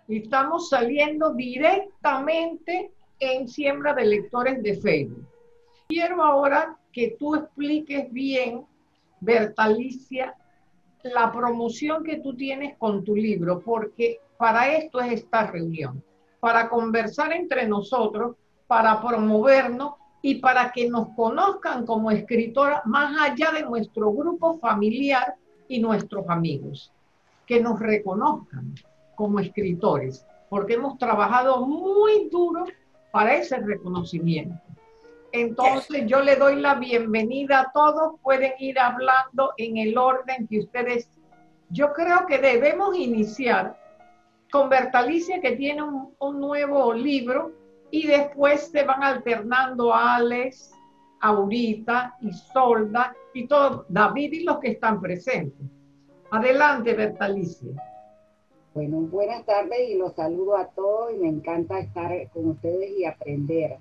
Y estamos saliendo directamente en Siembra de Lectores de Facebook. Quiero ahora que tú expliques bien, Bertalicia, la promoción que tú tienes con tu libro, porque para esto es esta reunión, para conversar entre nosotros, para promovernos y para que nos conozcan como escritora más allá de nuestro grupo familiar y nuestros amigos, que nos reconozcan como escritores, porque hemos trabajado muy duro para ese reconocimiento. Entonces yo le doy la bienvenida a todos, pueden ir hablando en el orden que ustedes. Yo creo que debemos iniciar con Bertalicia, que tiene un nuevo libro, y después se van alternando Alex, Aurita, Isolda y todo, David y los que están presentes. Adelante, Bertalicia. Bueno, buenas tardes y los saludo a todos y me encanta estar con ustedes y aprender.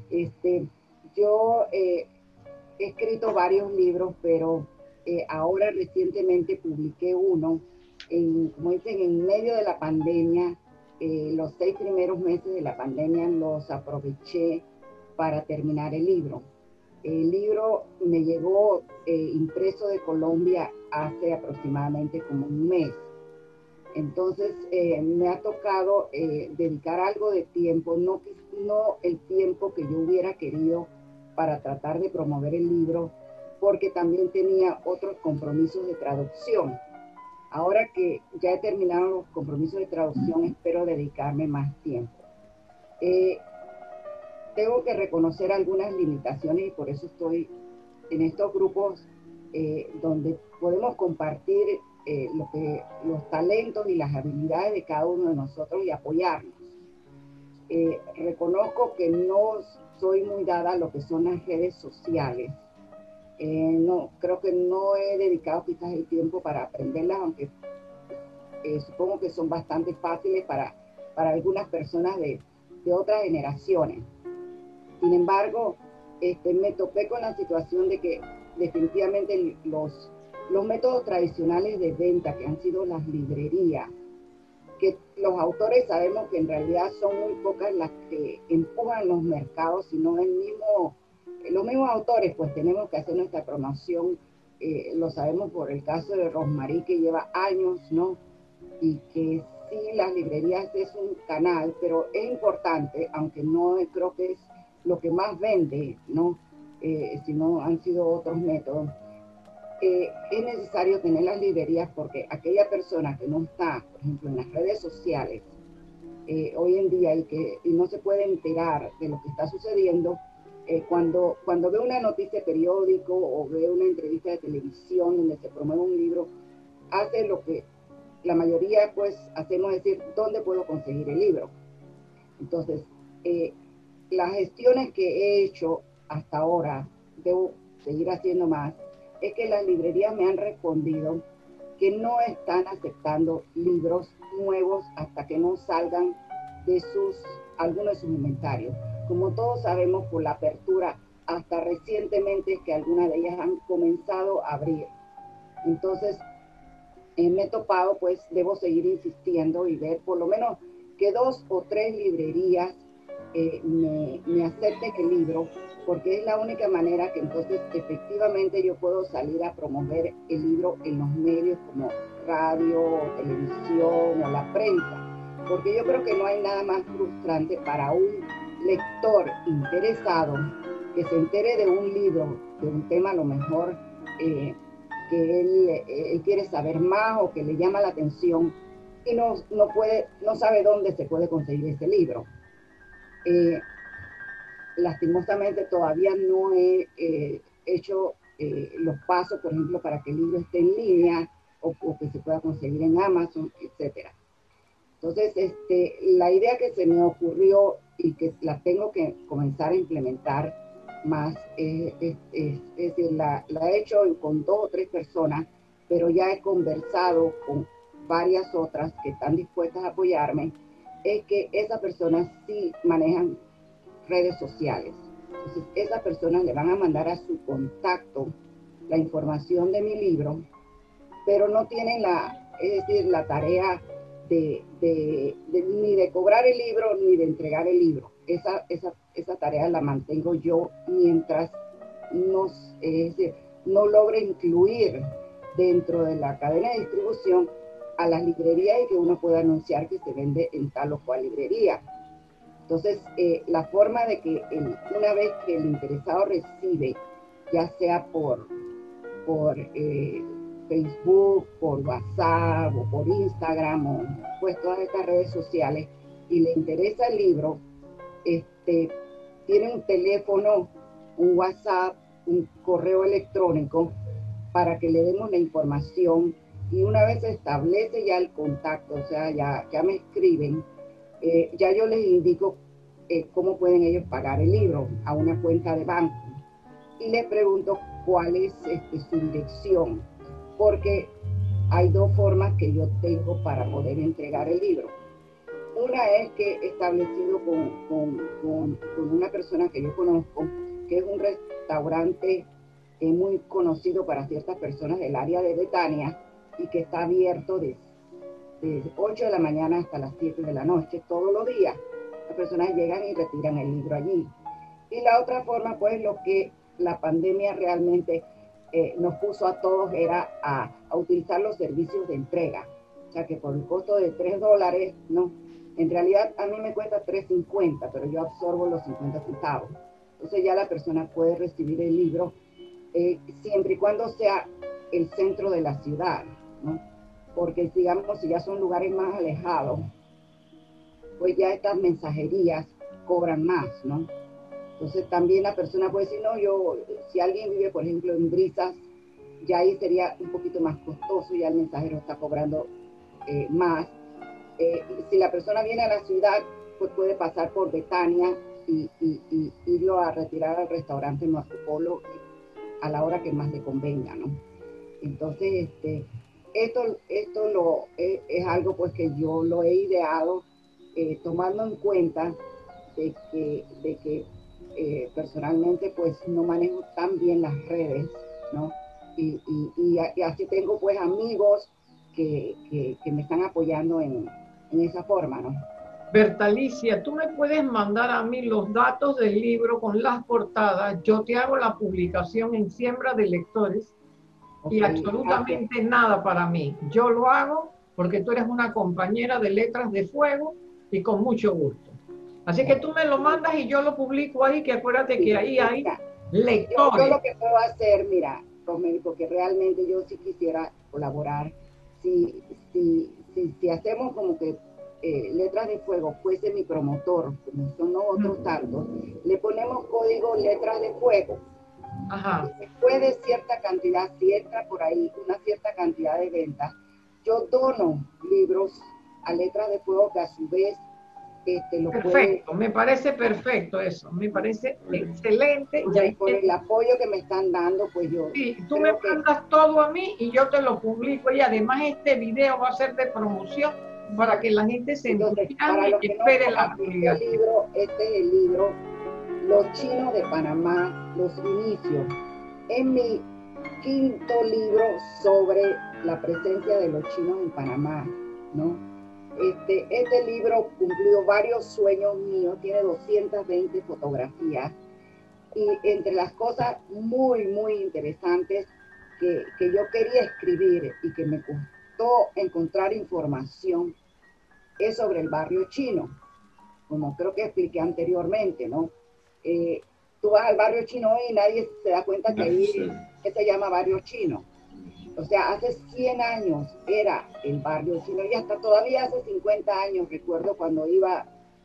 Yo he escrito varios libros, pero ahora recientemente publiqué uno, como dicen, en medio de la pandemia. Los 6 primeros meses de la pandemia los aproveché para terminar el libro. El libro me llegó impreso de Colombia hace aproximadamente como un mes. Entonces me ha tocado dedicar algo de tiempo, no el tiempo que yo hubiera querido para tratar de promover el libro, porque también tenía otros compromisos de traducción. Ahora que ya he terminado los compromisos de traducción, espero dedicarme más tiempo. Tengo que reconocer algunas limitaciones y por eso estoy en estos grupos donde podemos compartir los talentos y las habilidades de cada uno de nosotros y apoyarnos. Reconozco que no soy muy dada a lo que son las redes sociales. No, creo que no he dedicado quizás el tiempo para aprenderlas, aunque supongo que son bastante fáciles para algunas personas de otras generaciones. Sin embargo, me topé con la situación de que definitivamente los métodos tradicionales de venta, que han sido las librerías, que los autores sabemos que en realidad son muy pocas las que empujan los mercados, sino los mismos autores, pues tenemos que hacer nuestra promoción. Lo sabemos por el caso de Rosmarie, que lleva años, ¿no? Y que sí, las librerías es un canal, pero es importante, aunque no creo que es lo que más vende, ¿no? Sino han sido otros métodos. Es necesario tener las librerías porque aquella persona que no está, por ejemplo, en las redes sociales hoy en día y no se puede enterar de lo que está sucediendo, cuando ve una noticia de periódico o ve una entrevista de televisión donde se promueve un libro, hace lo que la mayoría pues hacemos, decir, ¿dónde puedo conseguir el libro? Entonces, las gestiones que he hecho hasta ahora, debo seguir haciendo más, es que las librerías me han respondido que no están aceptando libros nuevos hasta que no salgan de algunos de sus inventarios. Como todos sabemos, por la apertura, hasta recientemente es que algunas de ellas han comenzado a abrir. Entonces, me he topado, pues debo seguir insistiendo y ver por lo menos que 2 o 3 librerías me acepten el libro, porque es la única manera que entonces efectivamente yo puedo salir a promover el libro en los medios como radio, televisión o la prensa, porque yo creo que no hay nada más frustrante para un lector interesado que se entere de un libro, de un tema a lo mejor que él quiere saber más o que le llama la atención y no sabe dónde se puede conseguir ese libro. Lastimosamente todavía no he hecho los pasos, por ejemplo, para que el libro esté en línea o que se pueda conseguir en Amazon, etcétera. Entonces, la idea que se me ocurrió y que la tengo que comenzar a implementar más, es decir, la he hecho con 2 o 3 personas, pero ya he conversado con varias otras que están dispuestas a apoyarme, es que esas personas sí manejan redes sociales. Entonces, esas personas le van a mandar a su contacto la información de mi libro, pero no tienen la tarea ni de cobrar el libro ni de entregar el libro. Esa tarea la mantengo yo mientras no logre incluir dentro de la cadena de distribución a las librerías y que uno pueda anunciar que se vende en tal o cual librería. Entonces, la forma de que una vez que el interesado recibe, ya sea por Facebook, por WhatsApp o por Instagram o pues todas estas redes sociales y le interesa el libro, tiene un teléfono, un WhatsApp, un correo electrónico para que le demos la información y una vez se establece ya el contacto, o sea, ya me escriben, ya yo les indico cómo pueden ellos pagar el libro a una cuenta de banco y les pregunto cuál es su dirección, porque hay dos formas que yo tengo para poder entregar el libro. Una es que he establecido con una persona que yo conozco, que es un restaurante muy conocido para ciertas personas del área de Betania y que está abierto de 8 de la mañana hasta las 7 de la noche todos los días. Las personas llegan y retiran el libro allí. Y la otra forma, pues lo que la pandemia realmente nos puso a todos era a utilizar los servicios de entrega. O sea que por el costo de $3, ¿no? En realidad a mí me cuesta $3.50, pero yo absorbo los 50 centavos. Entonces ya la persona puede recibir el libro siempre y cuando sea el centro de la ciudad, ¿no? Porque digamos, si ya son lugares más alejados, pues ya estas mensajerías cobran más, ¿no? Entonces también la persona puede decir, no, si alguien vive, por ejemplo, en Brisas, ya ahí sería un poquito más costoso, ya el mensajero está cobrando más. Si la persona viene a la ciudad, pues puede pasar por Betania y irlo a retirar al restaurante Marco Polo a la hora que más le convenga, ¿no? Entonces, esto es algo pues que yo lo he ideado tomando en cuenta de que personalmente pues no manejo tan bien las redes, ¿no? Y así tengo pues amigos que me están apoyando en esa forma, ¿no? Bertalicia, tú me puedes mandar a mí los datos del libro con las portadas, yo te hago la publicación en Siembra de Lectores y absolutamente nada para mí. Yo lo hago porque tú eres una compañera de Letras de Fuego y con mucho gusto. Así que tú me lo mandas y yo lo publico ahí, que acuérdate que ahí hay lectores. Yo lo que puedo hacer, mira, Rosemary, porque realmente yo sí quisiera colaborar, si hacemos como que Letras de Fuego fuese mi promotor, como son los otros tantos, le ponemos código Letras de Fuego. Ajá. Y después de cierta cantidad, si entra por ahí una cierta cantidad de ventas, yo dono libros a Letras de Fuego que a su vez perfecto, me parece perfecto eso, me parece excelente. Y por el apoyo que me están dando, pues yo... Sí, tú me mandas todo a mí y yo te lo publico y además este video va a ser de promoción para que la gente se entusiasme y espere la publicación. Este es el libro Los Chinos de Panamá, los inicios. Es mi quinto libro sobre la presencia de los chinos en Panamá, ¿no? Este libro cumplió varios sueños míos, tiene 220 fotografías y entre las cosas muy, muy interesantes que yo quería escribir y que me costó encontrar información es sobre el barrio chino, como creo que expliqué anteriormente, ¿no? Tú vas al barrio chino y nadie se da cuenta que ahí se llama barrio chino. O sea, hace 100 años era el barrio chino y hasta todavía hace 50 años, recuerdo cuando iba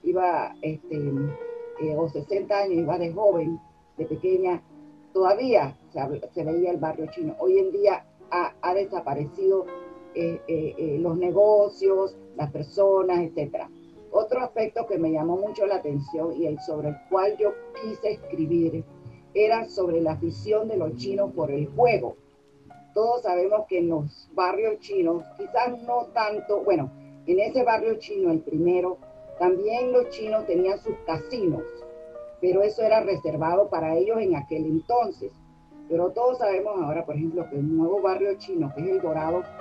o 60 años, iba de joven, de pequeña, todavía se veía el barrio chino. Hoy en día ha desaparecido los negocios, las personas, etc. Otro aspecto que me llamó mucho la atención y sobre el cual yo quise escribir era sobre la afición de los chinos por el juego. Todos sabemos que en los barrios chinos, quizás no tanto, bueno, en ese barrio chino, el primero, también los chinos tenían sus casinos, pero eso era reservado para ellos en aquel entonces. Pero todos sabemos ahora, por ejemplo, que el nuevo barrio chino, que es El Dorado,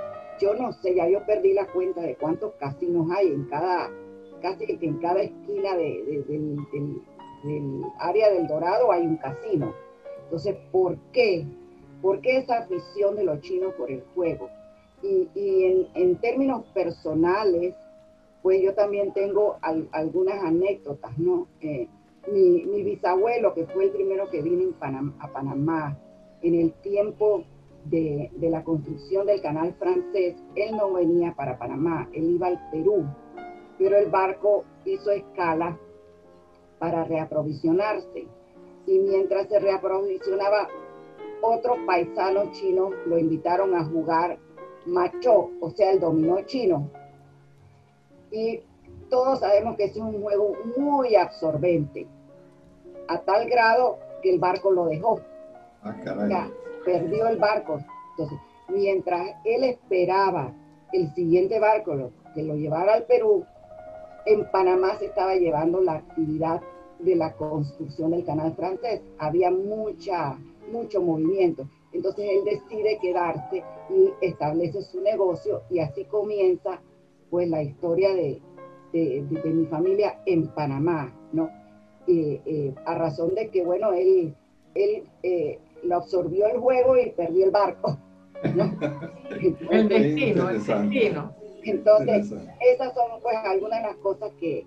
yo no sé, ya yo perdí la cuenta de cuántos casinos hay en casi que en cada esquina del área del Dorado hay un casino. Entonces, ¿por qué? ¿Por qué esa afición de los chinos por el juego? Y en términos personales, pues yo también tengo algunas anécdotas, ¿no? Mi bisabuelo, que fue el primero que vino a Panamá en el tiempo de la construcción del canal francés, él no venía para Panamá, él iba al Perú, pero el barco hizo escala para reaprovisionarse. Y mientras se reaprovisionaba, otros paisanos chinos lo invitaron a jugar machó, o sea, el dominó chino. Y todos sabemos que es un juego muy absorbente, a tal grado que el barco lo dejó. O sea, perdió el barco. Entonces, mientras él esperaba el siguiente barco que lo llevara al Perú, en Panamá se estaba llevando la actividad de la construcción del canal francés. Había mucho movimiento. Entonces él decide quedarse y establece su negocio, y así comienza pues la historia de mi familia en Panamá, ¿no? A razón de que, bueno, él lo absorbió el juego y perdió el barco, ¿no? Entonces, el destino. Entonces, esas son pues algunas de las cosas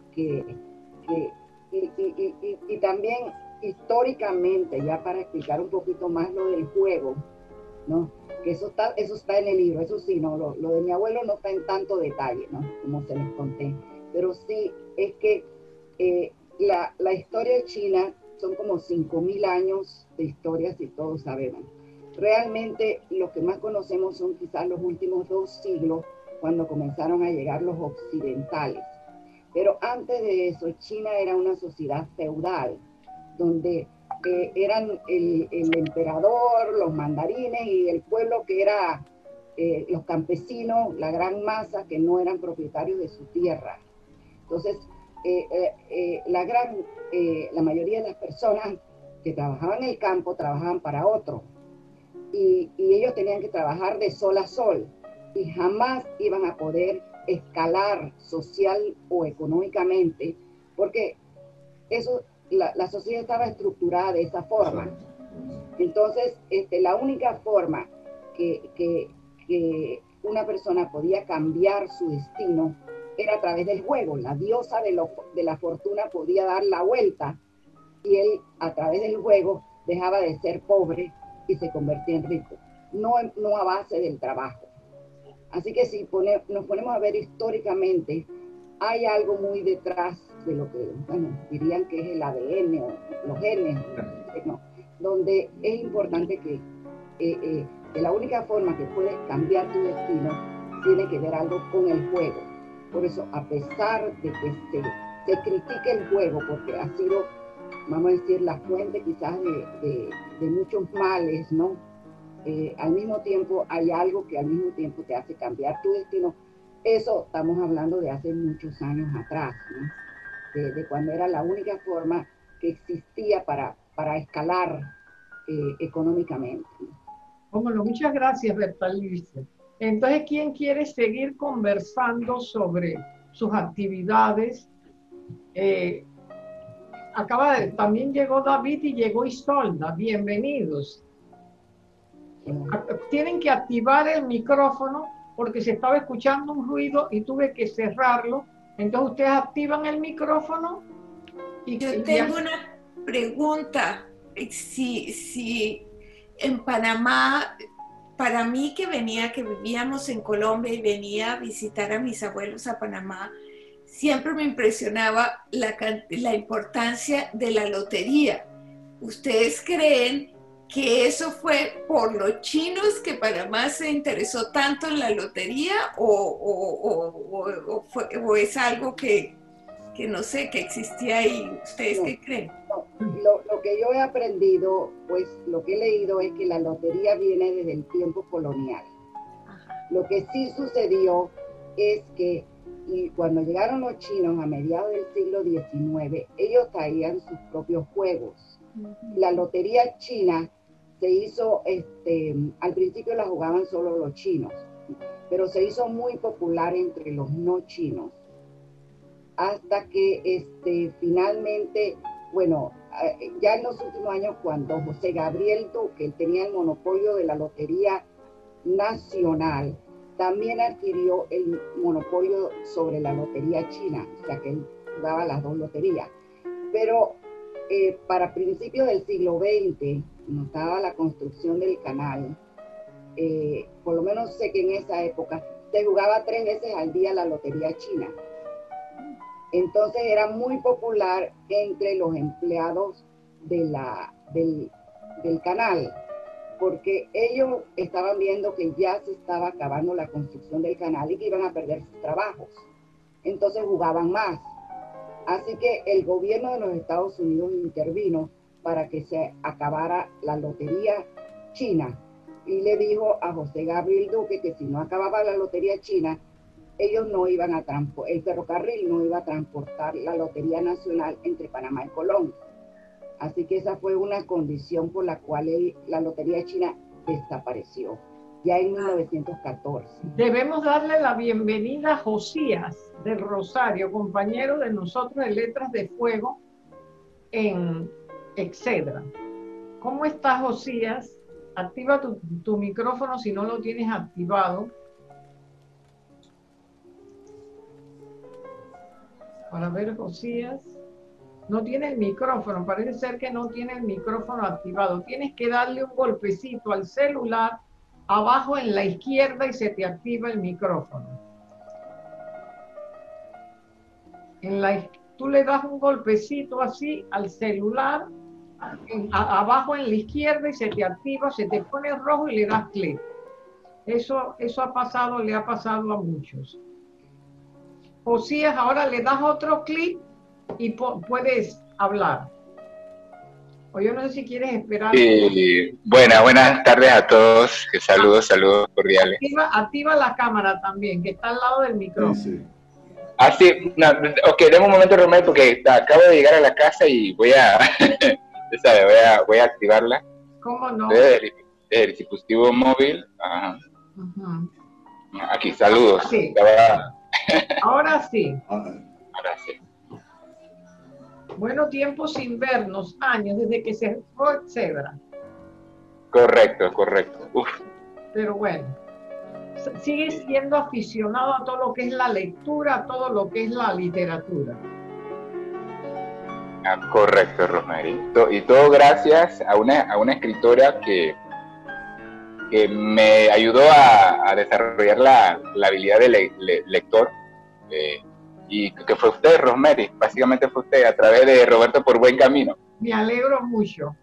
y también históricamente, ya para explicar un poquito más lo del juego, ¿no? Que eso está en el libro, eso sí, no, lo de mi abuelo no está en tanto detalle, ¿no? Como se les conté, pero sí es que la historia de China son como 5.000 años de historia, si todos sabemos. Realmente lo que más conocemos son quizás los últimos 2 siglos, cuando comenzaron a llegar los occidentales. Pero antes de eso, China era una sociedad feudal, donde eran el emperador, los mandarines y el pueblo que era los campesinos, la gran masa que no eran propietarios de su tierra. Entonces, la mayoría de las personas que trabajaban en el campo trabajaban para otro, y ellos tenían que trabajar de sol a sol, y jamás iban a poder escalar social o económicamente, porque la sociedad estaba estructurada de esa forma. Entonces, la única forma que una persona podía cambiar su destino era a través del juego. La diosa de la fortuna podía dar la vuelta, y él, a través del juego, dejaba de ser pobre y se convertía en rico, no a base del trabajo. Así que si nos ponemos a ver históricamente, hay algo muy detrás de lo que, bueno, dirían que es el ADN o los genes, ¿no? Donde es importante que la única forma que puedes cambiar tu destino tiene que ver algo con el juego. Por eso, a pesar de que se critique el juego, porque ha sido, vamos a decir, la fuente quizás de muchos males, ¿no? Al mismo tiempo hay algo que al mismo tiempo te hace cambiar tu destino. Eso estamos hablando de hace muchos años atrás, ¿no? De cuando era la única forma que existía para escalar económicamente, ¿no? Bueno, muchas gracias, Bertalicia. Entonces, ¿quién quiere seguir conversando sobre sus actividades? También llegó David y llegó Isolda. Bienvenidos. Tienen que activar el micrófono porque se estaba escuchando un ruido y tuve que cerrarlo. Entonces ustedes activan el micrófono. Yo tengo una pregunta. Si en Panamá, para mí que vivíamos en Colombia y venía a visitar a mis abuelos a Panamá, siempre me impresionaba la importancia de la lotería. ¿Ustedes creen que eso fue por los chinos que Panamá se interesó tanto en la lotería o es algo que no sé, que existía ahí? ¿Ustedes qué creen? Lo que yo he aprendido, pues lo que he leído es que la lotería viene desde el tiempo colonial. Ajá. Lo que sí sucedió es que cuando llegaron los chinos a mediados del siglo XIX, ellos traían sus propios juegos. La lotería china se hizo, al principio la jugaban solo los chinos, pero se hizo muy popular entre los no chinos, hasta que finalmente, bueno, ya en los últimos años, cuando José Gabriel Duque tenía el monopolio de la Lotería Nacional, también adquirió el monopolio sobre la Lotería China, o sea que él jugaba las dos loterías. Pero para principios del siglo XX, cuando estaba la construcción del canal, por lo menos sé que en esa época se jugaba 3 veces al día la Lotería China. Entonces era muy popular entre los empleados del canal, porque ellos estaban viendo que ya se estaba acabando la construcción del canal y que iban a perder sus trabajos. Entonces jugaban más. Así que el gobierno de los Estados Unidos intervino para que se acabara la Lotería China y le dijo a José Gabriel Duque que si no acababa la Lotería China, ellos no iban a el ferrocarril no iba a transportar la Lotería Nacional entre Panamá y Colón. Así que esa fue una condición por la cual la Lotería China desapareció, ya en 1914. Debemos darle la bienvenida a Josías del Rosario, compañero de nosotros de Letras de Fuego en Excedra. ¿Cómo estás, Josías? Activa tu micrófono si no lo tienes activado. Para ver, Josías. No tiene el micrófono, parece ser que no tiene el micrófono activado. Tienes que darle un golpecito al celular abajo en la izquierda y se te activa el micrófono. Tú le das un golpecito así al celular, abajo en la izquierda y se te activa, se te pone rojo y le das clic. Eso le ha pasado a muchos. Josías, ahora le das otro clic y puedes hablar. O yo no sé si quieres esperar. Buenas tardes a todos. Saludos cordiales. Activa la cámara también, que está al lado del micrófono. Sí. Sí, no, ok, dame un momento, Romero, porque acabo de llegar a la casa y voy a, voy a activarla. ¿Cómo no? Desde el dispositivo móvil. Ajá. Aquí, saludos. Sí. Ahora sí. Ahora sí. Bueno, tiempo sin vernos, años, desde que se fue Excedra. Correcto. Uf. Pero bueno, sigue siendo aficionado a todo lo que es la lectura, a todo lo que es la literatura. Correcto, Rosemary. Y todo gracias a una escritora que me ayudó a desarrollar la habilidad de lector. Y que fue usted, Rosemary, básicamente fue usted, a través de Roberto por Buen Camino. Me alegro mucho.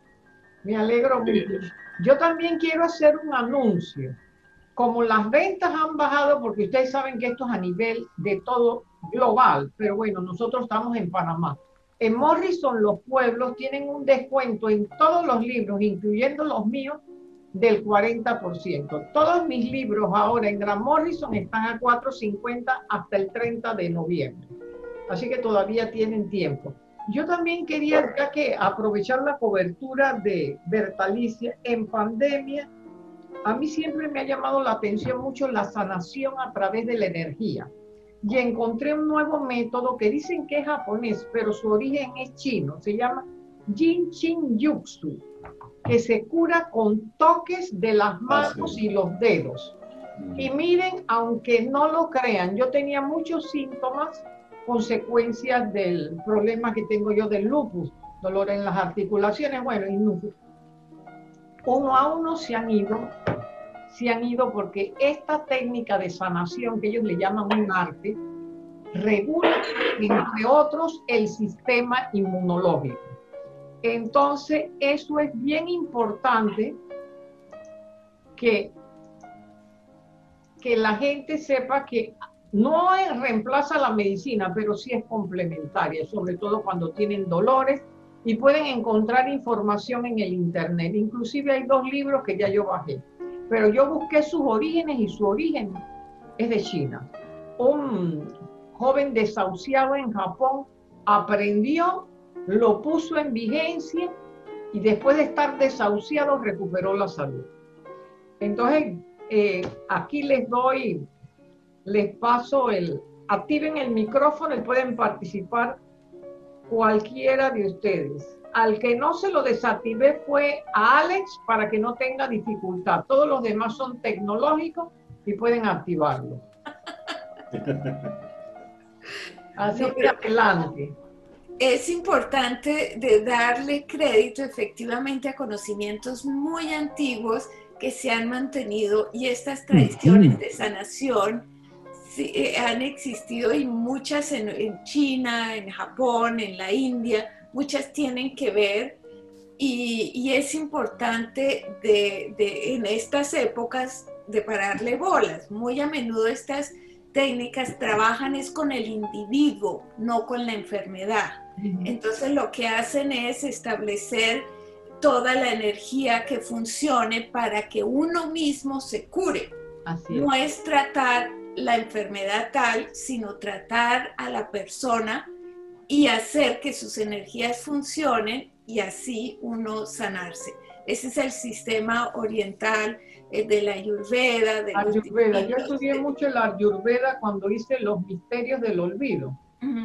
Yo también quiero hacer un anuncio. Como las ventas han bajado, porque ustedes saben que esto es a nivel de todo global, pero bueno, nosotros estamos en Panamá. En Morrison los pueblos tienen un descuento en todos los libros, incluyendo los míos, del 40%. Todos mis libros ahora en Gran Morrison están a $4.50 hasta el 30 de noviembre. Así que todavía tienen tiempo. Yo también quería ya que aprovechar la cobertura de Bertalicia en pandemia. A mí siempre me ha llamado la atención mucho la sanación a través de la energía. Y encontré un nuevo método que dicen que es japonés, pero su origen es chino. Se llama Jin Shin Jutsu, que se cura con toques de las manos y los dedos. Y miren, aunque no lo crean, yo tenía muchos síntomas, consecuencias del problema que tengo yo del lupus, dolor en las articulaciones, bueno, y lupus. Uno a uno se han ido porque esta técnica de sanación, que ellos le llaman un arte, regula, entre otros, el sistema inmunológico. Entonces, eso es bien importante que la gente sepa que no reemplaza la medicina, pero sí es complementaria, sobre todo cuando tienen dolores, y pueden encontrar información en el internet. Inclusive hay 2 libros que ya yo bajé, pero yo busqué sus orígenes y su origen es de China. Un joven desahuciado en Japón aprendió, lo puso en vigencia y después de estar desahuciado recuperó la salud. Entonces, aquí les doy les paso activen el micrófono y pueden participar cualquiera de ustedes. Al que no se lo desactivé fue a Alex para que no tenga dificultad. Todos los demás son tecnológicos y pueden activarlo. Así que adelante. Es importante de darle crédito efectivamente a conocimientos muy antiguos que se han mantenido, y estas tradiciones de sanación sí, han existido, y muchas en China, en Japón, en la India, muchas tienen que ver, y es importante en estas épocas de pararle bolas. Muy a menudo estas técnicas trabajan es con el individuo, no con la enfermedad. Entonces lo que hacen es establecer toda la energía que funcione para que uno mismo se cure. Así es. No es tratar la enfermedad tal, sino tratar a la persona y hacer que sus energías funcionen y así uno sanarse. Ese es el sistema oriental de la Ayurveda. Yo estudié mucho la Ayurveda cuando hice los misterios del olvido.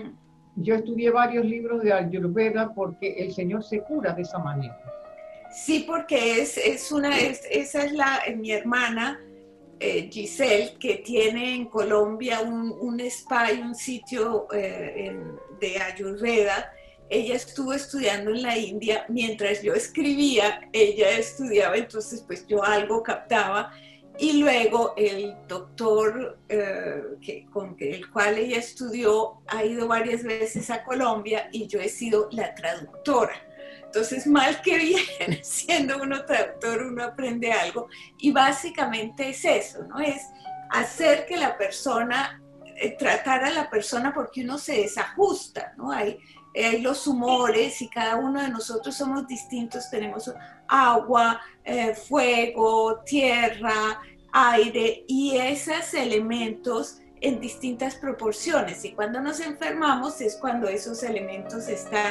Yo estudié varios libros de Ayurveda porque el Señor se cura de esa manera. Sí, porque esa es mi hermana Giselle, que tiene en Colombia un spa y un sitio de Ayurveda. Ella estuvo estudiando en la India mientras yo escribía, ella estudiaba, entonces pues yo algo captaba, y luego el doctor con el cual ella estudió ha ido varias veces a Colombia y yo he sido la traductora. Entonces, mal que bien, siendo uno traductor, uno aprende algo, y básicamente es eso, ¿no? Es hacer que la persona, tratar a la persona, porque uno se desajusta, ¿no? Hay los humores y cada uno de nosotros somos distintos, tenemos agua, fuego, tierra, aire, y esos elementos en distintas proporciones, y cuando nos enfermamos es cuando esos elementos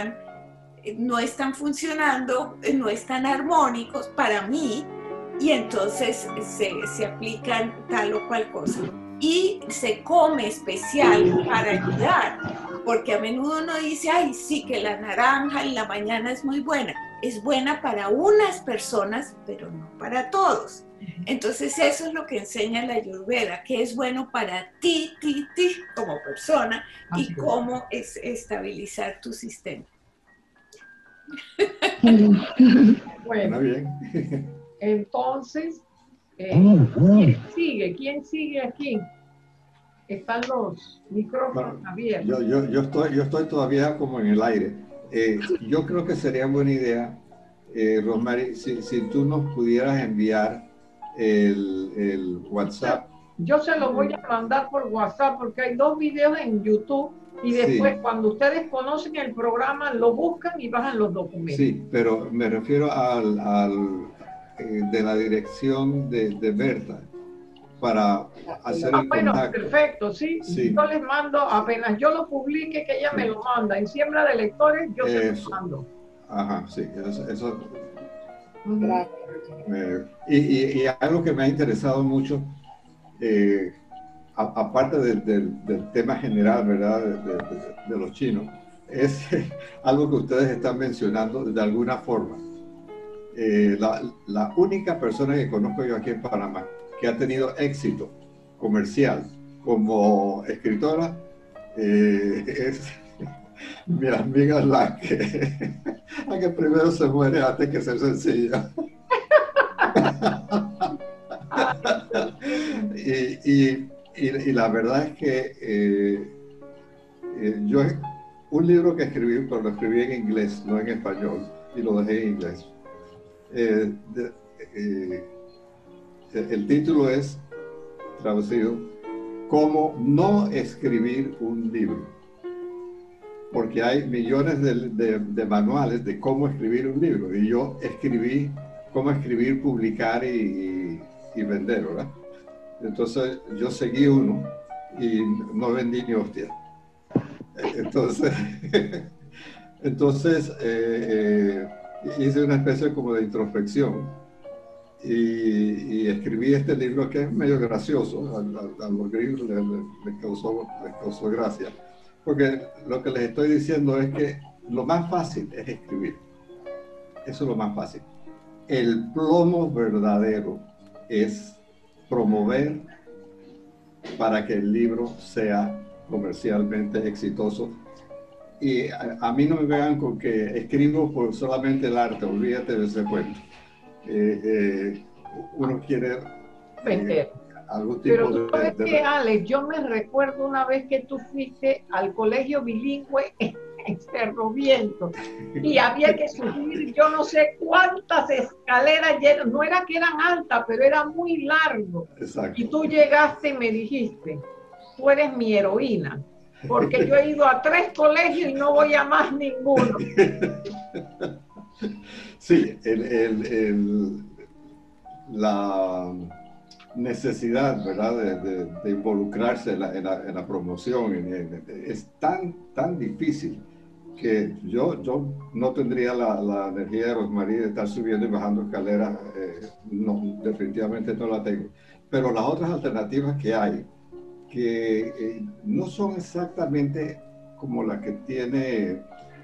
no están funcionando, no están armónicos para mí, y entonces se aplican tal o cual cosa. Y se come especial para ayudar, porque a menudo uno dice, ay, sí, que la naranja en la mañana es muy buena. Es buena para unas personas, pero no para todos. Entonces eso es lo que enseña la Ayurveda, que es bueno para ti como persona, y cómo es estabilizar tu sistema. Bueno, bien. Entonces, ¿Quién sigue aquí? Están los micrófonos abiertos. Yo estoy todavía como en el aire. Yo creo que sería buena idea, Rosemary, si tú nos pudieras enviar el WhatsApp. Yo se lo voy a mandar por WhatsApp porque hay 2 videos en YouTube y después cuando ustedes conocen el programa lo buscan y bajan los documentos. Sí, pero me refiero de la dirección de Berta para hacer el contacto. Perfecto, sí. Yo les mando, apenas yo lo publique, que ella me lo manda. En Siembra de Lectores yo se lo mando. Ajá, sí, eso. Y algo que me ha interesado mucho, aparte del tema general, ¿verdad?, de los chinos, es algo que ustedes están mencionando de alguna forma. La única persona que conozco yo aquí en Panamá que ha tenido éxito comercial como escritora es mi amiga la que primero se muere antes que ser sencilla. y la verdad es que yo un libro que escribí, pero lo escribí en inglés, no en español, y lo dejé en inglés. El título es, traducido, ¿Cómo no escribir un libro? Porque hay millones de manuales de cómo escribir un libro, y yo escribí cómo escribir, publicar y vender, ¿verdad? Entonces yo seguí uno y no vendí ni hostia. Entonces hice una especie como de introspección y escribí este libro que es medio gracioso, a los gringos les causó gracia, porque lo que les estoy diciendo es que lo más fácil es escribir, eso es lo más fácil. El plomo verdadero es promover para que el libro sea comercialmente exitoso. Y a mí no me vean con que escribo por solamente el arte, olvídate de ese cuento. Uno quiere algún tipo pero tú sabes que, Alex, yo me recuerdo una vez que tú fuiste al colegio bilingüe en Cerro Viento y había que subir yo no sé cuántas escaleras, no era que eran altas, pero era muy largo. Exacto. Y tú llegaste y me dijiste, tú eres mi heroína, porque yo he ido a 3 colegios y no voy a más ninguno. Sí, la necesidad, ¿verdad?, de involucrarse en la promoción es tan difícil que yo no tendría la energía de Rosmarie de estar subiendo y bajando escaleras, no, definitivamente no la tengo. Pero las otras alternativas que hay, que no son exactamente como la que tiene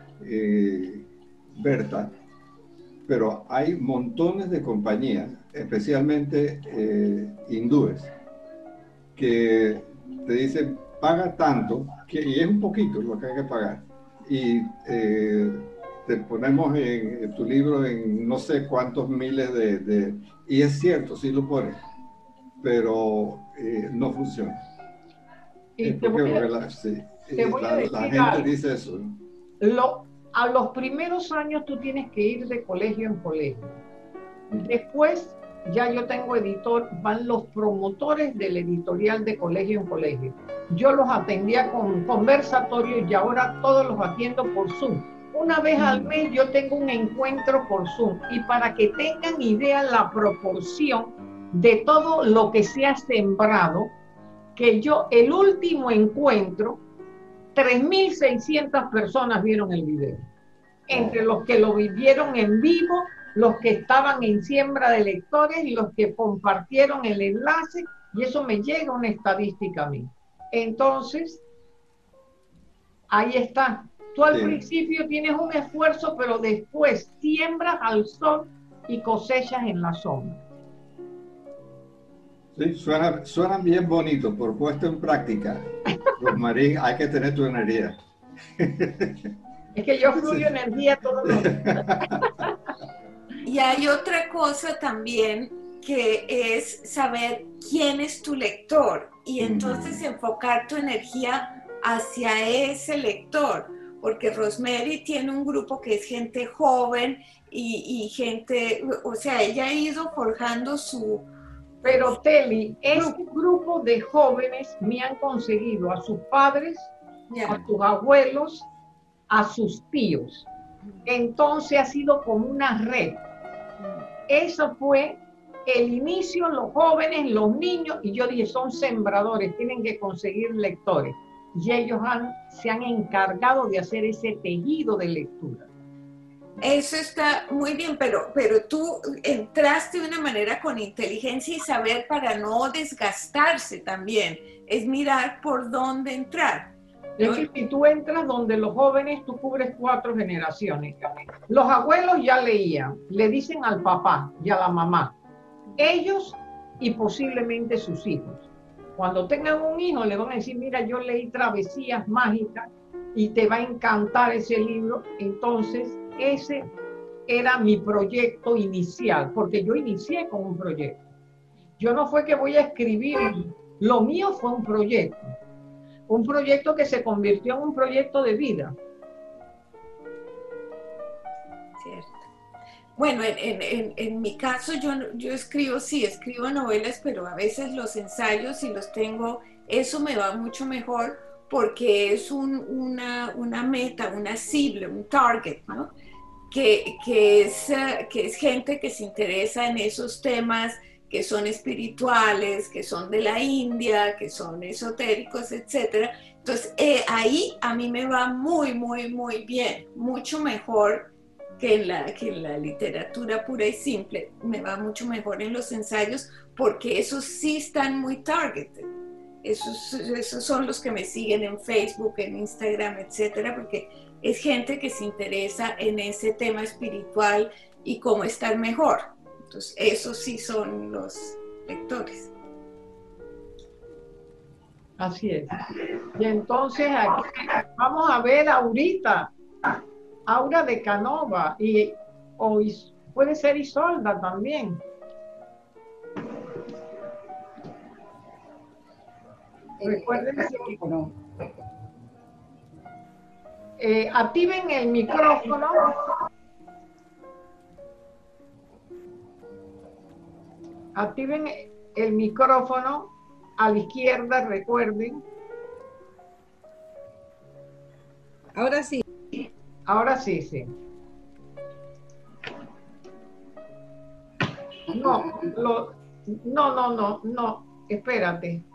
Berta, pero hay montones de compañías, especialmente hindúes, que te dicen, paga tanto, y es un poquito lo que hay que pagar, y te ponemos en tu libro en no sé cuántos miles y es cierto, sí lo pones, pero no funciona. Y te voy a decir la gente algo. dice eso, ¿no? A los primeros años tú tienes que ir de colegio en colegio. Después, ya yo tengo editor, van los promotores del editorial de colegio en colegio. Yo los atendía con conversatorios y ahora todos los atiendo por Zoom. Una vez al mes yo tengo un encuentro por Zoom. Y para que tengan idea la proporción de todo lo que se ha sembrado, que yo, el último encuentro, 3.600 personas vieron el video, entre los que lo vivieron en vivo, los que estaban en siembra de lectores y los que compartieron el enlace, y eso me llega una estadística a mí. Entonces, ahí está. Tú al principio tienes un esfuerzo, pero después siembras al sol y cosechas en la sombra. Sí, suenan bien bonitos, por puesto en práctica. Rosmarie, hay que tener tu energía. Es que yo fluyo energía todos los días. Y hay otra cosa también, que es saber quién es tu lector y entonces enfocar tu energía hacia ese lector, porque Rosemary tiene un grupo que es gente joven y gente, o sea, ella ha ido forjando su... Pero Teli, este grupo de jóvenes me han conseguido a sus padres, a sus abuelos, a sus tíos. Entonces ha sido como una red. Eso fue el inicio, los jóvenes, los niños, y yo dije, son sembradores, tienen que conseguir lectores. Y ellos se han encargado de hacer ese tejido de lectura. Eso está muy bien, pero tú entraste de una manera con inteligencia y saber para no desgastarse también. Es mirar por dónde entrar. Es que si tú entras donde los jóvenes, tú cubres 4 generaciones. Los abuelos ya leían, le dicen al papá y a la mamá. Ellos y posiblemente sus hijos. Cuando tengan un hijo, le van a decir, mira, yo leí Travesías Mágicas y te va a encantar ese libro. Entonces, ese era mi proyecto inicial, porque yo inicié con un proyecto. Yo no fue que voy a escribir, lo mío fue un proyecto que se convirtió en un proyecto de vida. Cierto. Bueno, en mi caso yo escribo novelas, pero a veces los ensayos, si los tengo, eso me va mucho mejor porque es una meta, una cible, un target, ¿no? Que es gente que se interesa en esos temas que son espirituales, que son de la India, que son esotéricos, etc. Entonces, ahí a mí me va muy, muy, muy bien, mucho mejor que en la literatura pura y simple. Me va mucho mejor en los ensayos porque esos sí están muy targeted. Esos son los que me siguen en Facebook, en Instagram, etcétera, porque es gente que se interesa en ese tema espiritual y cómo estar mejor. Entonces, esos sí son los lectores. Así es. Y entonces aquí vamos a ver ahorita Aura de Canova o puede ser Isolda también. Recuerden que activen el micrófono. Activen el micrófono a la izquierda, recuerden. Ahora sí. Ahora sí, sí. No, espérate.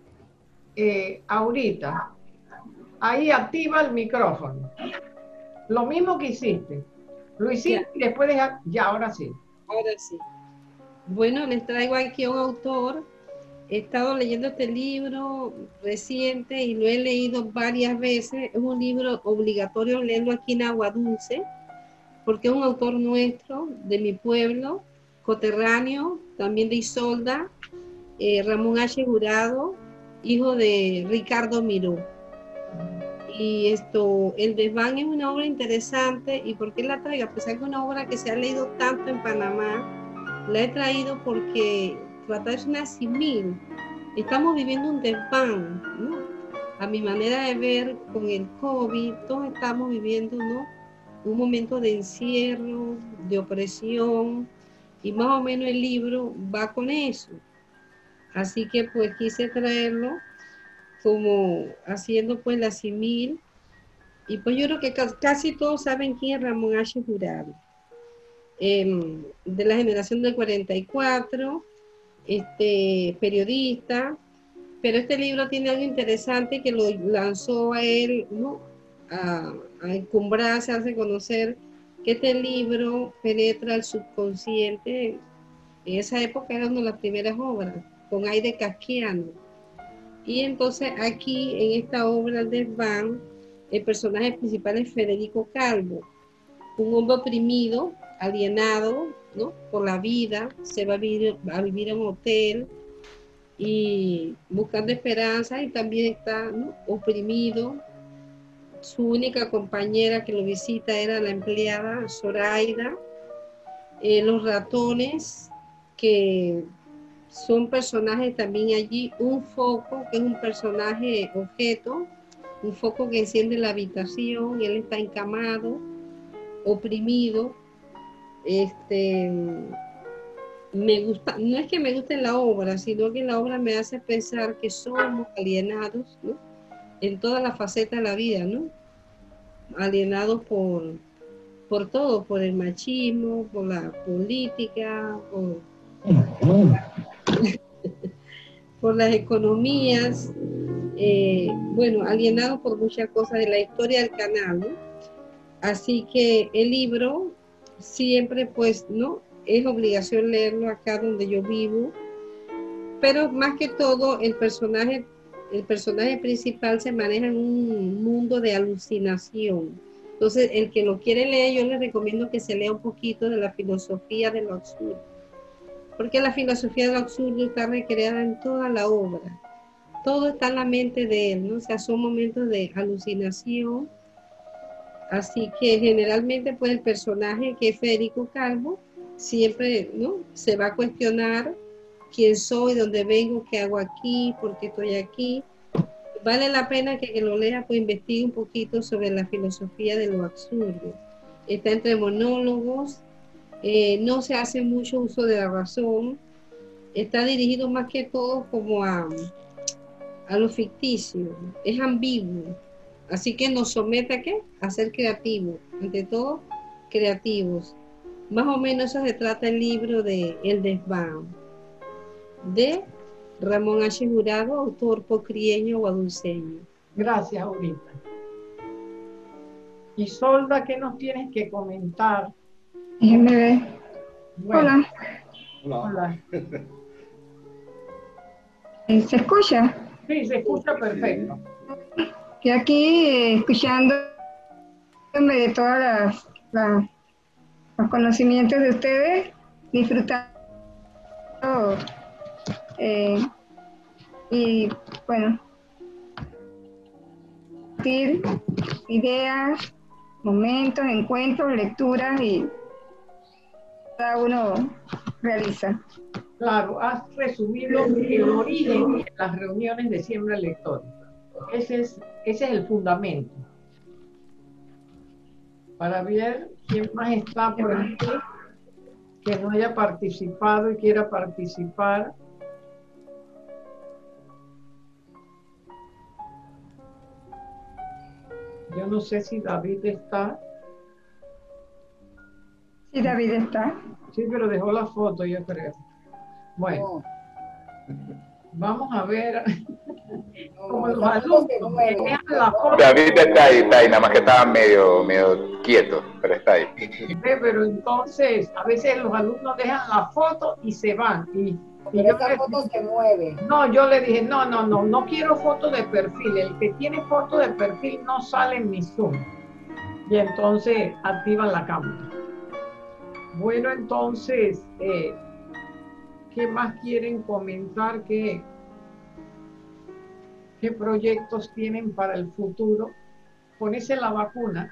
Ahorita. Ahí activa el micrófono. Lo mismo que hiciste. Lo hiciste y después ya, ahora sí. Ahora sí. Bueno, les traigo aquí a un autor. He estado leyendo este libro reciente y lo he leído varias veces. Es un libro obligatorio leerlo aquí en Agua Dulce, porque es un autor nuestro, de mi pueblo, coterráneo, también de Isolda, Ramón H. Jurado, hijo de Ricardo Miró. Y El Desván es una obra interesante. ¿Y por qué la traigo? Pues es una obra que se ha leído tanto en Panamá. La he traído porque tratar una simil. Estamos viviendo un desván, ¿no? A mi manera de ver, con el COVID, todos estamos viviendo, ¿no?, un momento de encierro, de opresión, y más o menos el libro va con eso. Así que pues quise traerlo como haciendo pues la simil. Y pues yo creo que casi todos saben quién es Ramón H. Jurado, de la generación del 44, periodista, pero este libro tiene algo interesante que lo lanzó a él, ¿no?, a encumbrarse, a hacerse conocer, que este libro penetra el subconsciente. En esa época era una de las primeras obras, con aire kafkiano. Y entonces aquí, en esta obra, El Desván, el personaje principal es Federico Calvo, un hombre oprimido, alienado, ¿no?, por la vida, se va a vivir en un hotel y buscando esperanza, y también está, ¿no?, oprimido. Su única compañera que lo visita era la empleada Zoraida. Los ratones, que son personajes también allí. Un foco, que es un personaje objeto, un foco que enciende la habitación. Él está encamado, oprimido. Me gusta, no es que me guste la obra, sino que la obra me hace pensar que somos alienados, ¿no?, en todas las facetas de la vida, ¿no? Alienados por todo, por el machismo, por la política, por las economías, bueno, alienados por muchas cosas de la historia del canal, ¿no? Así que el libro siempre, pues, ¿no?, es obligación leerlo acá donde yo vivo, pero más que todo el personaje principal se maneja en un mundo de alucinación. Entonces, el que lo quiere leer, yo le recomiendo que se lea un poquito de la filosofía de lo absurdo, porque la filosofía de lo absurdo está recreada en toda la obra. Todo está en la mente de él, ¿no? O sea, son momentos de alucinación. Así que generalmente, pues, el personaje, que es Federico Calvo, siempre, ¿no?, se va a cuestionar quién soy, dónde vengo, qué hago aquí, por qué estoy aquí. Vale la pena que lo lea, pues investigue un poquito sobre la filosofía de lo absurdo. Está entre monólogos, no se hace mucho uso de la razón, está dirigido más que todo como a lo ficticio, es ambiguo, así que nos somete a ser creativos, ante todo creativos. Más o menos eso se trata el libro de El Desván, de Ramón H. Jurado, autor pocrieño guadulceño. Gracias, Aurita. Isolda, ¿qué nos tienes que comentar Déjenme ver. Bueno, Hola. hola. ¿Se escucha? Sí, se escucha perfecto. Estoy aquí escuchándome de todos los conocimientos de ustedes, disfrutando y bueno, compartir ideas, momentos, encuentros, lecturas y cada uno realiza. Claro, has resumido el origen de las reuniones de siembra lector. Ese es el fundamento. Para ver quién más está por aquí, que no haya participado y quiera participar. Yo no sé si David está. Sí, David está. Sí, pero dejó la foto, yo creo. Bueno, vamos a ver. Como los alumnos que dejan la foto. David está ahí, nada más que estaba medio quieto, pero está ahí. Pero entonces, a veces los alumnos dejan la foto y se van. Y esa foto se mueve. No, yo le dije, no quiero foto de perfil. El que tiene foto de perfil no sale en mi Zoom. Y entonces activan la cámara. Bueno, entonces, ¿qué más quieren comentar? ¿Qué proyectos tienen para el futuro? Ponerse la vacuna.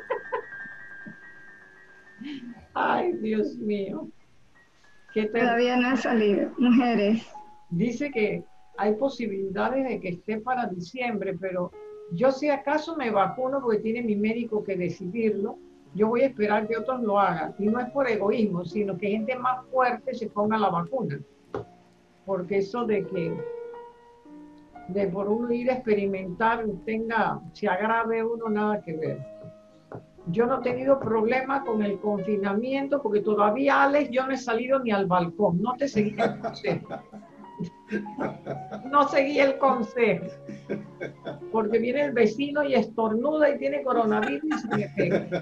Ay, Dios mío. Todavía no ha salido. Mujeres. Dice que hay posibilidades de que esté para diciembre, pero yo si acaso me vacuno porque tiene mi médico que decidirlo, yo voy a esperar que otros lo hagan. Y no es por egoísmo, sino que gente más fuerte se ponga la vacuna. Porque eso de por uno ir a experimentar, se agrave uno, nada que ver. Yo no he tenido problema con el confinamiento porque todavía, Alex, yo no he salido ni al balcón. No te seguí el consejo. No seguí el consejo. Porque viene el vecino y estornuda y tiene coronavirus y se me pega.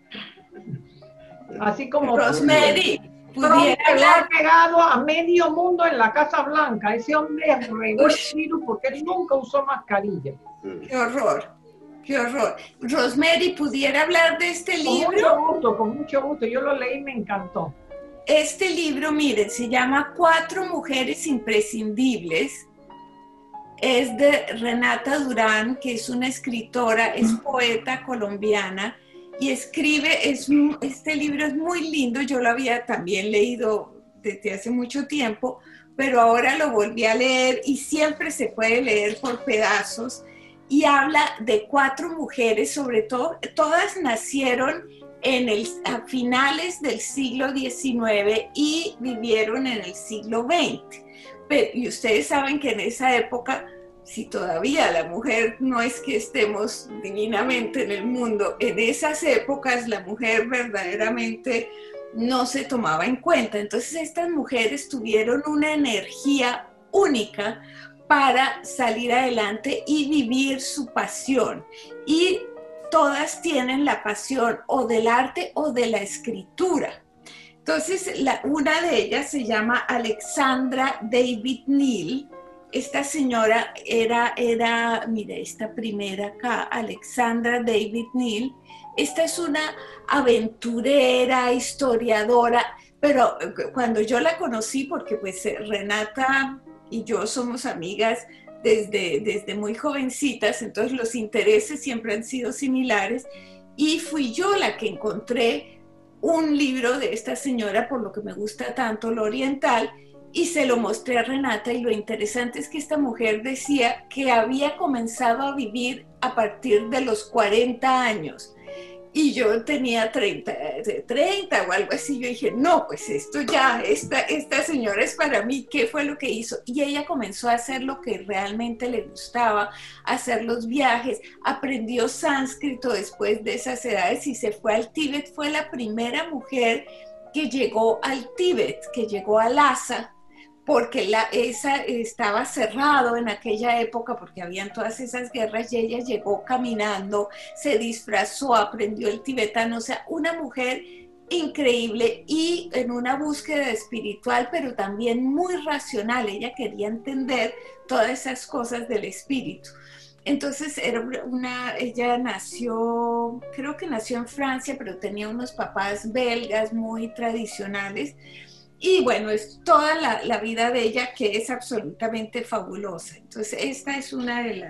Así como Rosemary, Trump ha pegado a medio mundo en la Casa Blanca. Ese hombre regó el virus porque él nunca usó mascarilla. Qué horror. Qué horror. Rosemary, ¿pudiera hablar de este libro? Con mucho gusto. Yo lo leí y me encantó. Este libro, miren, se llama 4 mujeres imprescindibles. Es de Renata Durán, que es una escritora, es poeta colombiana y escribe, este libro es muy lindo, yo lo había también leído desde hace mucho tiempo, pero ahora lo volví a leer y siempre se puede leer por pedazos. Y habla de 4 mujeres, sobre todo, todas nacieron a finales del siglo XIX y vivieron en el siglo XX. Y ustedes saben que en esa época, si todavía la mujer no es que estemos divinamente en el mundo, en esas épocas la mujer verdaderamente no se tomaba en cuenta. Entonces estas mujeres tuvieron una energía única para salir adelante y vivir su pasión. Y todas tienen la pasión o del arte o de la escritura. Entonces, una de ellas se llama Alexandra David Neal. Esta señora mire, esta primera acá, Alexandra David Neal. Esta es una aventurera, historiadora, pero cuando yo la conocí, porque pues Renata y yo somos amigas desde muy jovencitas, entonces los intereses siempre han sido similares, y fui yo la que encontré un libro de esta señora, por lo que me gusta tanto lo oriental, y se lo mostré a Renata, y lo interesante es que esta mujer decía que había comenzado a vivir a partir de los 40 años, y yo tenía 30 o algo así. Yo dije, no, pues esto ya, esta señora es para mí. ¿Qué fue lo que hizo? Y ella comenzó a hacer lo que realmente le gustaba, hacer los viajes, aprendió sánscrito después de esas edades y se fue al Tíbet. Fue la primera mujer que llegó al Tíbet, que llegó a Lhasa, porque esa estaba cerrado en aquella época porque habían todas esas guerras, y ella llegó caminando, se disfrazó, aprendió el tibetano. O sea, una mujer increíble y en una búsqueda espiritual, pero también muy racional. Ella quería entender todas esas cosas del espíritu. Entonces ella nació, creo que nació en Francia, pero tenía unos papás belgas muy tradicionales. Y bueno, es toda la vida de ella que es absolutamente fabulosa. Entonces, esta es una de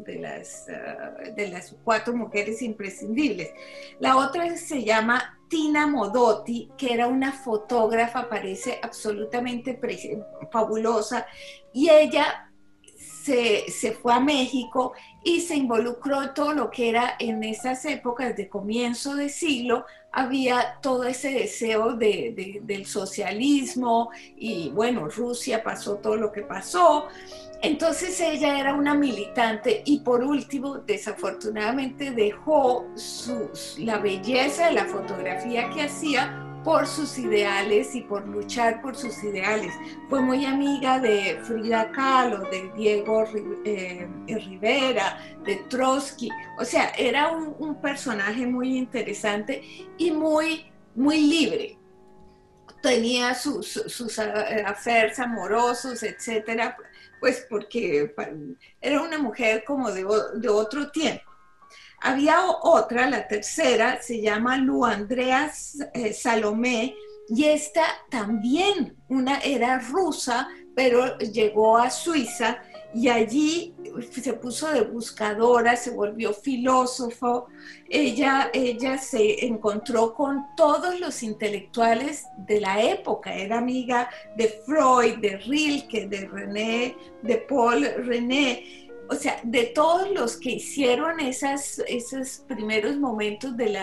las 4 mujeres imprescindibles. La otra se llama Tina Modotti, que era una fotógrafa, parece absolutamente fabulosa, y ella se fue a México y se involucró en todo lo que era en esas épocas de comienzo de siglo. Había todo ese deseo del socialismo y bueno, Rusia pasó todo lo que pasó. Entonces ella era una militante y por último, desafortunadamente dejó la belleza de la fotografía que hacía por sus ideales y por luchar por sus ideales. Fue muy amiga de Frida Kahlo, de Diego Rivera, de Trotsky. O sea, era un personaje muy interesante y muy, muy libre. Tenía sus affairs amorosos, etcétera, pues porque era una mujer como de otro tiempo. Había otra, la tercera, se llama Lu Andrea Salomé, y esta también era rusa, pero llegó a Suiza y allí se puso de buscadora, se volvió filósofo. Ella se encontró con todos los intelectuales de la época, era amiga de Freud, de Rilke, de René, de Paul René. O sea, de todos los que hicieron esos primeros momentos de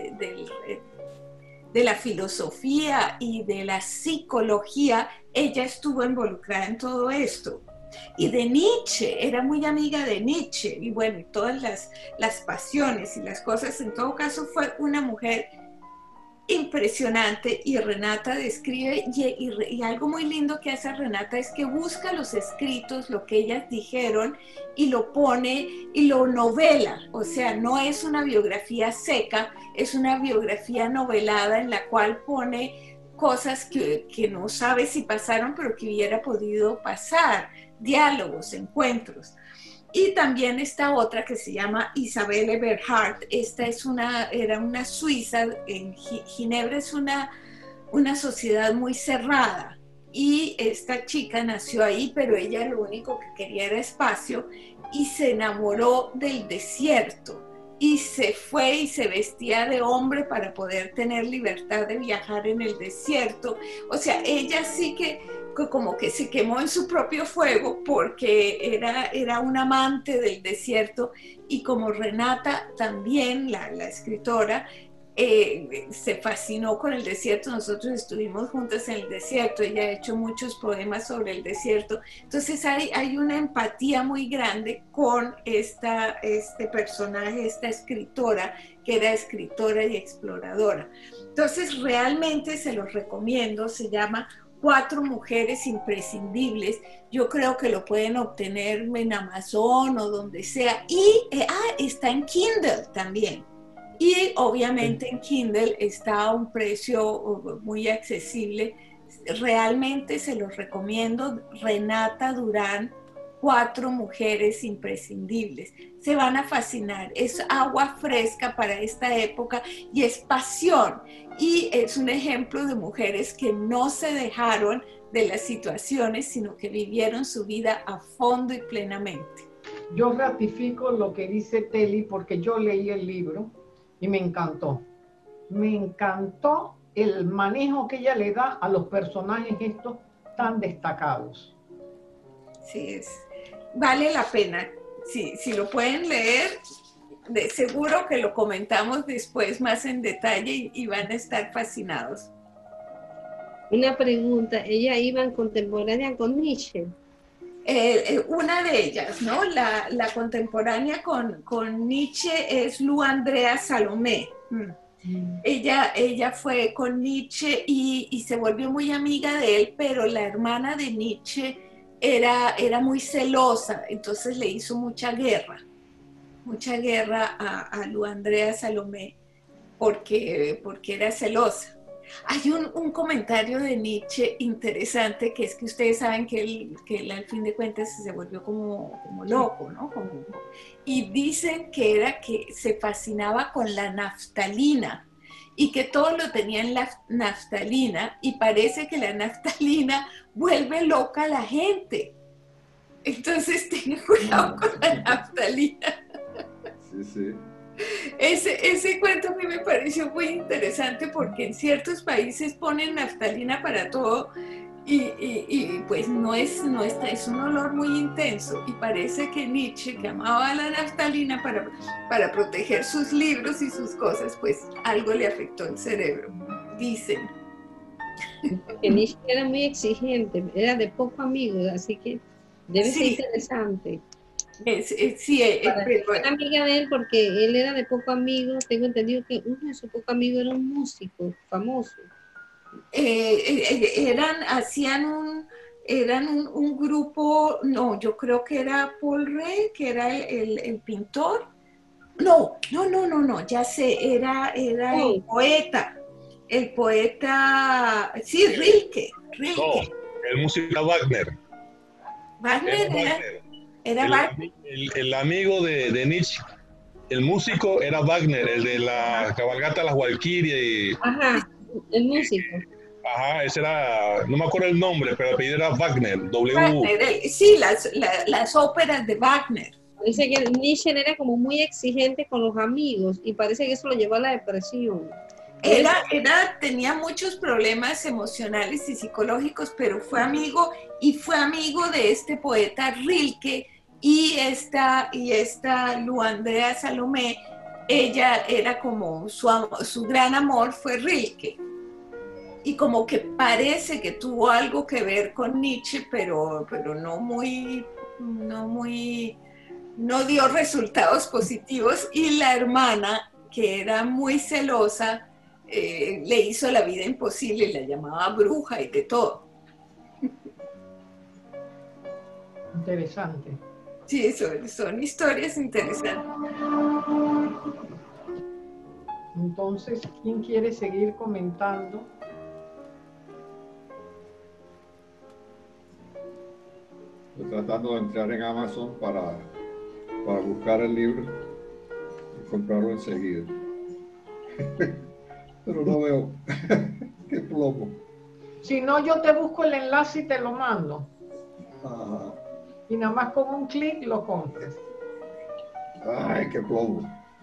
la filosofía y de la psicología, ella estuvo involucrada en todo esto. Y de Nietzsche, era muy amiga de Nietzsche, y bueno, todas las pasiones y las cosas. En todo caso, fue una mujer impresionante, y Renata describe, y algo muy lindo que hace Renata es que busca los escritos, lo que ellas dijeron, y lo pone y lo novela. O sea, no es una biografía seca, es una biografía novelada en la cual pone cosas que no sabe si pasaron, pero que hubiera podido pasar, diálogos, encuentros. Y también esta otra que se llama Isabelle Eberhardt. Esta era una suiza. En Ginebra es una sociedad muy cerrada, y esta chica nació ahí, pero ella lo único que quería era espacio, y se enamoró del desierto y se fue y se vestía de hombre para poder tener libertad de viajar en el desierto. O sea, ella sí que como que se quemó en su propio fuego, porque era un amante del desierto. Y como Renata también, la escritora, se fascinó con el desierto. Nosotros estuvimos juntas en el desierto, ella ha hecho muchos poemas sobre el desierto. Entonces hay una empatía muy grande con este personaje, esta escritora, que era escritora y exploradora. Entonces realmente se los recomiendo, se llama 4 mujeres imprescindibles. Yo creo que lo pueden obtener en Amazon o donde sea. Y está en Kindle también. Y obviamente en Kindle está a un precio muy accesible. Realmente se los recomiendo. Renata Durán, 4 mujeres imprescindibles. Se van a fascinar. Es agua fresca para esta época y es pasión. Y es un ejemplo de mujeres que no se dejaron de las situaciones, sino que vivieron su vida a fondo y plenamente. Yo ratifico lo que dice Teli, porque yo leí el libro y me encantó. Me encantó el manejo que ella le da a los personajes estos tan destacados. Sí, vale la pena. Si lo pueden leer, de seguro que lo comentamos después más en detalle y van a estar fascinados. Una pregunta, ¿ella iba en contemporánea con Nietzsche? Una de ellas, ¿no? La contemporánea con Nietzsche es Lu Andrea Salomé. Ella fue con Nietzsche y se volvió muy amiga de él, pero la hermana de Nietzsche era muy celosa, entonces le hizo mucha guerra a Lu Andrea Salomé porque era celosa. Hay un comentario de Nietzsche interesante, que es que ustedes saben que él al fin de cuentas se volvió como loco, ¿no? Y dicen que era que se fascinaba con la naftalina y que todo lo tenía en la naftalina, y parece que la naftalina vuelve loca a la gente. Entonces tengan cuidado con la naftalina. Sí, sí. Ese cuento a mí me pareció muy interesante, porque en ciertos países ponen naftalina para todo y pues es un olor muy intenso, y parece que Nietzsche, que amaba la naftalina para proteger sus libros y sus cosas, pues algo le afectó el cerebro, dicen. Porque Nietzsche era muy exigente, era de poco amigos, así que debe ser interesante. Sí, era amiga de él, porque él era de poco amigo. Tengo entendido que uno de sus pocos amigos era un músico famoso. Eran un grupo, no, yo creo que era Paul Rey, que era el pintor. No, ya sé, era el poeta, sí, Rilke. No, el músico era Wagner. El amigo de Nietzsche, el músico era Wagner, el de la cabalgata las Valquirias. Ajá, el músico. Ajá, ese era, no me acuerdo el nombre, pero el apellido era Wagner, Wagner, sí, las óperas de Wagner. Parece que Nietzsche era como muy exigente con los amigos, y parece que eso lo llevó a la depresión. Tenía muchos problemas emocionales y psicológicos, pero fue amigo de este poeta Rilke, y esta Luandrea Salomé, ella era como su gran amor fue Rilke, y como que parece que tuvo algo que ver con Nietzsche, pero no dio resultados positivos, y la hermana, que era muy celosa, le hizo la vida imposible y la llamaba bruja y de todo. Interesante. Sí, son historias interesantes. Entonces, ¿quién quiere seguir comentando? Estoy tratando de entrar en Amazon para buscar el libro y comprarlo enseguida. Pero no veo. Qué plomo. Si no, yo te busco el enlace y te lo mando. Ajá. Y nada más con un clic lo compras. Ay, qué plomo.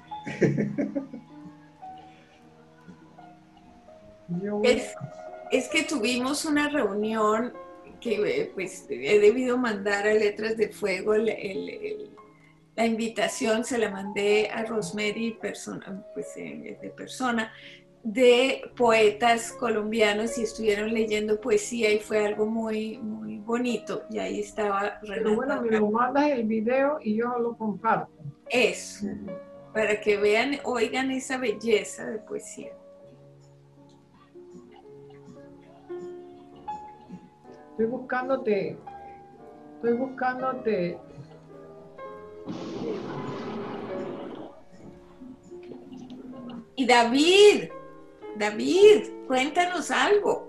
Es que tuvimos una reunión que pues he debido mandar a Letras de Fuego la invitación, se la mandé a Rosemary de persona, de poetas colombianos, y estuvieron leyendo poesía, y fue algo muy, muy bonito, y ahí estaba Renata. Pero bueno, me lo mandas el video y yo lo comparto. Eso, para que vean, oigan esa belleza de poesía. Estoy buscándote. Y David, cuéntanos algo.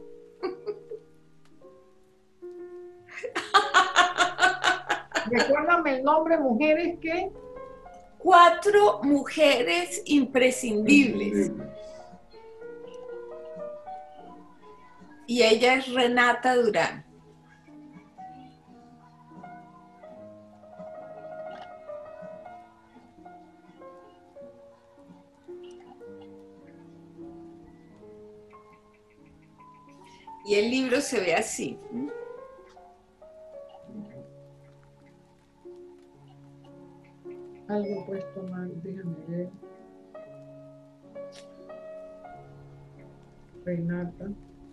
Recuérdame el nombre, mujeres que... 4 mujeres imprescindibles. Y ella es Renata Durán. Y el libro se ve así. Algo puesto mal, déjame ver. Renata.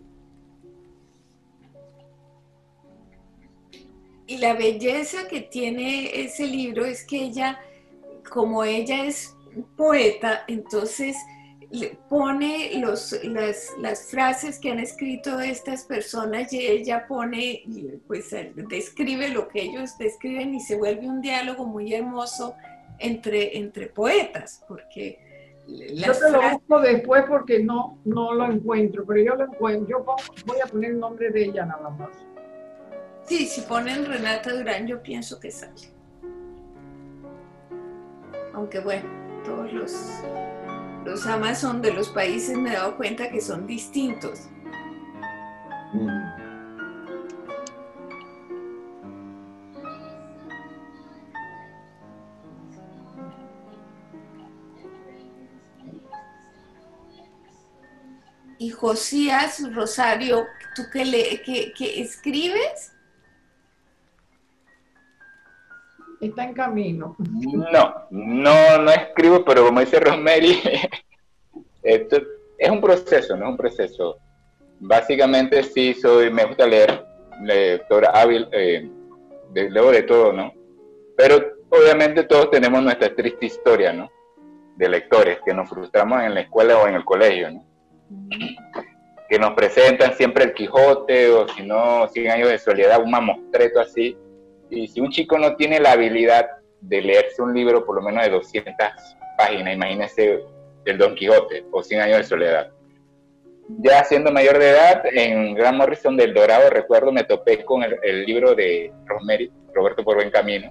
Y la belleza que tiene ese libro es que ella, como ella es poeta, entonces le pone las frases que han escrito estas personas, y ella pone, pues describe lo que ellos describen, y se vuelve un diálogo muy hermoso entre poetas, porque Yo te lo busco después porque no lo encuentro, pero yo lo encuentro. Voy a poner el nombre de ella nada más. Sí, si ponen Renata Durán, yo pienso que sale. Aunque bueno, todos los Amazon de los países me he dado cuenta que son distintos. Y Josías Rosario, ¿tú qué escribes? Está en camino. No escribo, pero como dice Rosemary, esto es un proceso, no es un proceso. Básicamente sí me gusta leer, lector hábil, leo de todo, ¿no? Pero obviamente todos tenemos nuestra triste historia, ¿no? De lectores que nos frustramos en la escuela o en el colegio, ¿no? Que nos presentan siempre el Quijote o si no, 100 años de soledad, un mamostreto así. Y si un chico no tiene la habilidad de leerse un libro por lo menos de 200 páginas, imagínese el Don Quijote o 100 años de soledad. Ya siendo mayor de edad, en Grant Morrison del Dorado, recuerdo, me topé con el libro de Rosemary, Roberto por Buen Camino.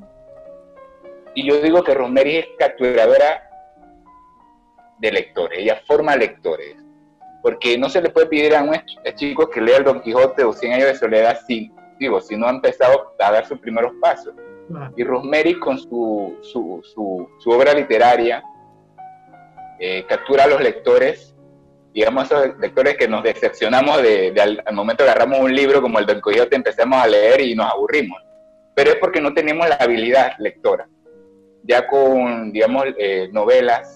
Y yo digo que Rosemary es capturadora de lectores, ella forma lectores. Porque no se le puede pedir a un chico que lea el Don Quijote o 100 años de soledad si no ha empezado a dar sus primeros pasos. Y Rosemary con su obra literaria captura a los lectores, digamos esos lectores que nos decepcionamos al momento que agarramos un libro como el Don Quijote, empezamos a leer y nos aburrimos. Pero es porque no tenemos la habilidad lectora. Ya con, digamos, novelas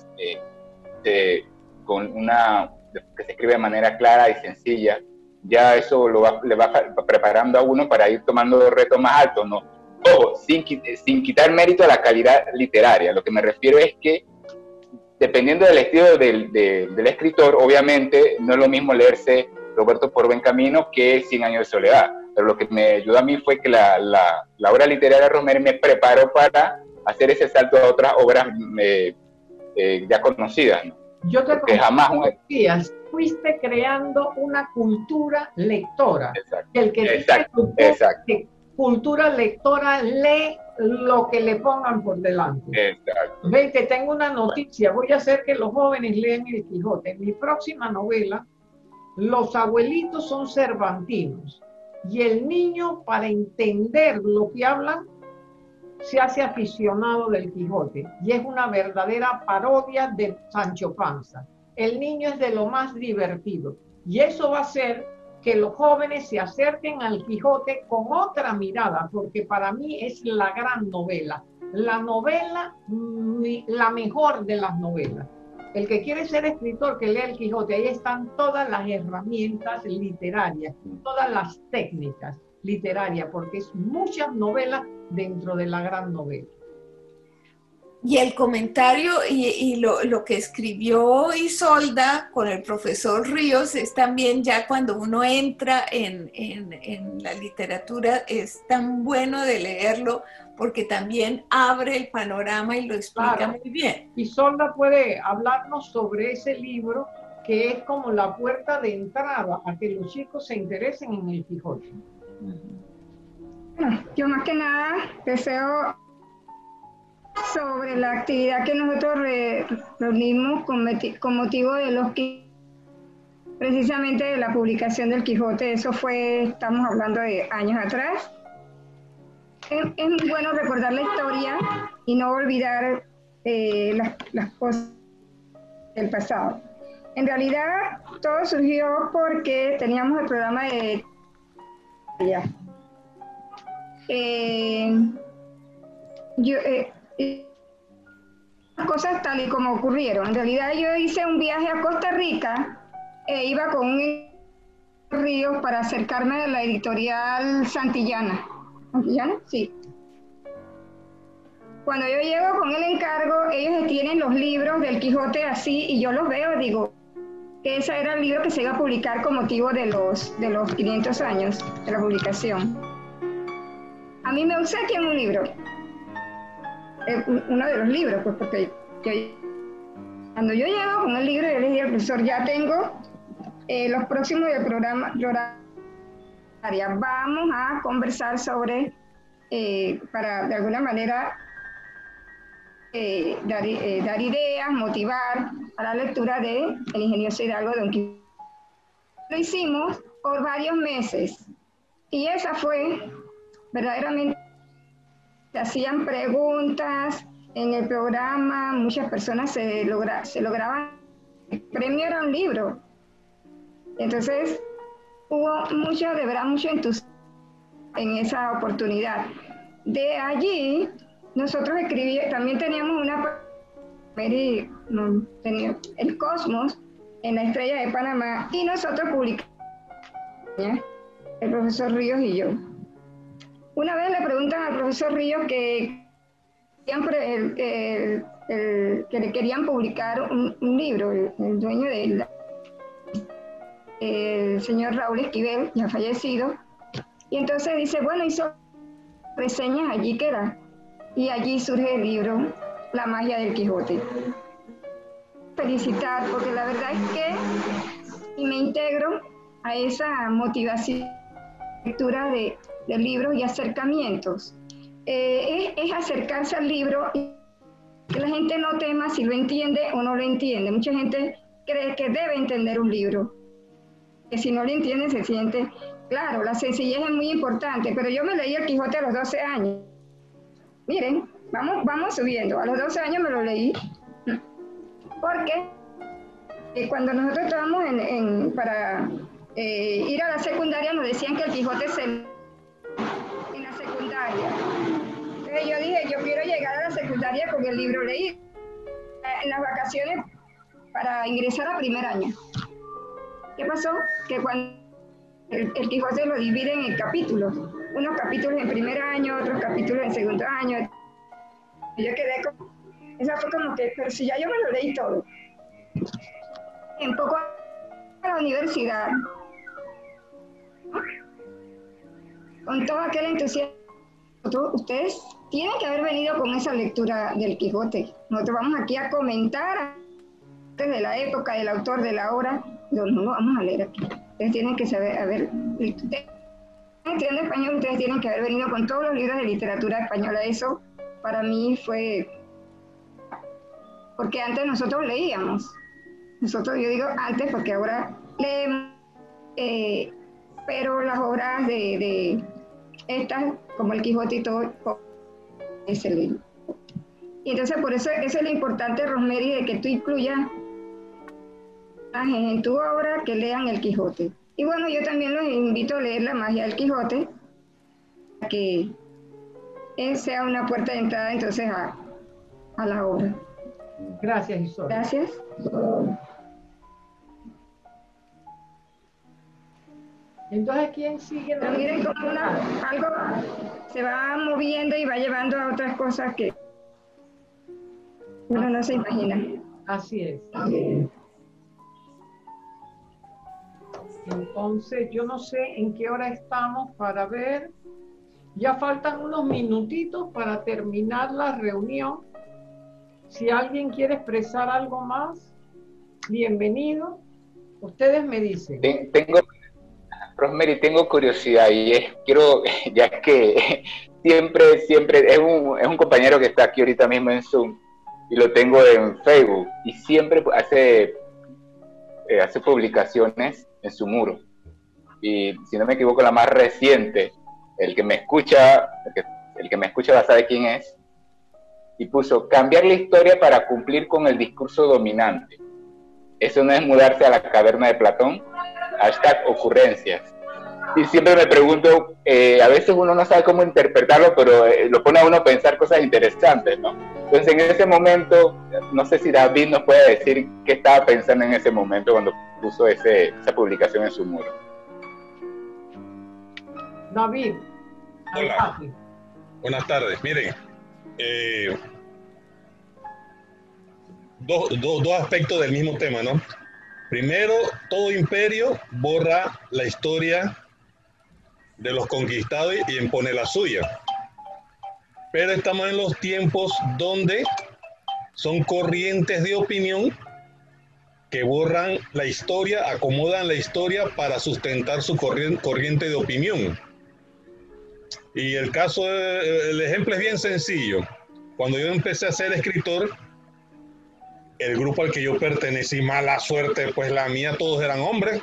con que se escribe de manera clara y sencilla, ya eso le va preparando a uno para ir tomando retos más altos, ¿no? Ojo, sin quitar mérito a la calidad literaria. Lo que me refiero es que, dependiendo del estilo del escritor, obviamente no es lo mismo leerse Roberto por Buen Camino que 100 años de soledad. Pero lo que me ayudó a mí fue que la obra literaria de Rosemary me preparó para hacer ese salto a otras obras ya conocidas, ¿no? Yo te decías, fuiste creando una cultura lectora. Exacto, El que dice cultura lectora lee lo que le pongan por delante. Exacto. Ve, te tengo una noticia, voy a hacer que los jóvenes lean el Quijote. En mi próxima novela, los abuelitos son cervantinos y el niño, para entender lo que hablan, se hace aficionado del Quijote y es una verdadera parodia de Sancho Panza. El niño es de lo más divertido y eso va a hacer que los jóvenes se acerquen al Quijote con otra mirada, porque para mí es la gran novela, la mejor de las novelas. El que quiere ser escritor, que lea el Quijote, ahí están todas las herramientas literarias, todas las técnicas literarias, porque es muchas novelas dentro de la gran novela. Y el comentario y lo que escribió Isolda con el profesor Ríos es también, ya cuando uno entra en la literatura, es tan bueno de leerlo porque también abre el panorama y lo explica muy bien. Isolda puede hablarnos sobre ese libro que es como la puerta de entrada a que los chicos se interesen en el Quijote. Yo más que nada deseo sobre la actividad que nosotros reunimos con motivo de precisamente de la publicación del Quijote. Eso fue, estamos hablando de años atrás. Es muy bueno recordar la historia y no olvidar las cosas del pasado. En realidad todo surgió porque teníamos el programa de cosas tal y como ocurrieron. En realidad yo hice un viaje a Costa Rica e iba con un río para acercarme a la editorial Santillana. ¿Santillana? Sí. Cuando yo llego con el encargo, ellos tienen los libros del Quijote así y yo los veo y digo que ese era el libro que se iba a publicar con motivo de los 500 años de la publicación. A mí me obsequian un libro. Uno de los libros, pues porque yo Cuando yo llego con el libro, yo le dije al profesor, ya tengo los próximos del programa, vamos a conversar sobre, para de alguna manera dar ideas, motivar a la lectura de El ingenioso Hidalgo de Don Quijote. Lo hicimos por varios meses y esa fue verdaderamente, se hacían preguntas en el programa, muchas personas se lograban, el premio era un libro. Entonces hubo mucho entusiasmo en esa oportunidad. De allí nosotros también teníamos el Cosmos en la Estrella de Panamá y nosotros publicamos, el profesor Ríos y yo. Una vez le preguntan al profesor Ríos que le querían publicar un libro, el dueño el señor Raúl Esquivel, ya fallecido, y entonces dice, bueno, hizo reseñas allí que era, y allí surge el libro La magia del Quijote. Felicitar, porque la verdad es que, y me integro a esa motivación, lectura de libros y acercamientos. Es acercarse al libro y que la gente no tema si lo entiende o no lo entiende. Mucha gente cree que debe entender un libro, que si no lo entiende se siente, claro, la sencillez es muy importante, pero yo me leí El Quijote a los 12 años. Miren, vamos subiendo, a los 12 años me lo leí, porque cuando nosotros estábamos para ir a la secundaria nos decían que El Quijote en la secundaria. Entonces yo dije, yo quiero llegar a la secundaria con el libro leído. En las vacaciones para ingresar a primer año. ¿Qué pasó? Que cuando el Quijote lo dividen en capítulos. Unos capítulos en primer año, otros capítulos en segundo año. Y yo quedé como... Esa fue como que, pero si ya yo me lo leí todo. En poco a la universidad, con todo aquel entusiasmo, ustedes tienen que haber venido con esa lectura del Quijote. Nosotros vamos aquí a comentar desde la época, del autor, de la obra, no lo vamos a leer aquí. Ustedes tienen que saber, estudiando español, ustedes tienen que haber venido con todos los libros de literatura española. Eso para mí fue, porque antes nosotros leíamos. Yo digo antes porque ahora leemos, pero las obras de estas, como El Quijote y todo, es el libro. Y entonces por eso es lo importante, Rosemary, de que tú incluyas en tu obra que lean El Quijote. Y bueno, yo también los invito a leer La magia del Quijote, para que sea una puerta de entrada entonces a la obra. Gracias, Isolda. Gracias. Entonces, ¿quién sigue? Pero miren cómo algo se va moviendo y va llevando a otras cosas que uno no se imagina. Así es. Entonces, yo no sé en qué hora estamos para ver. Ya faltan unos minutitos para terminar la reunión. Si alguien quiere expresar algo más, bienvenido. Ustedes me dicen. Rosemary, tengo curiosidad y ya que siempre es un compañero que está aquí ahorita mismo en Zoom y lo tengo en Facebook y siempre hace publicaciones en su muro. Y si no me equivoco, la más reciente, el que me escucha va a saber quién es, y puso: cambiar la historia para cumplir con el discurso dominante. Eso no es mudarse a la caverna de Platón. #ocurrencias. Y siempre me pregunto, a veces uno no sabe cómo interpretarlo, pero lo pone a uno a pensar cosas interesantes, ¿no? Entonces, en ese momento, no sé si David nos puede decir qué estaba pensando en ese momento cuando puso esa publicación en su muro. David. Hola. Buenas tardes. Miren, dos aspectos del mismo tema, ¿no? Primero, todo imperio borra la historia de los conquistados y impone la suya. Pero estamos en los tiempos donde son corrientes de opinión que borran la historia, acomodan la historia para sustentar su corriente de opinión. Y el ejemplo es bien sencillo. Cuando yo empecé a ser escritor, el grupo al que yo pertenecí, mala suerte, pues la mía, todos eran hombres.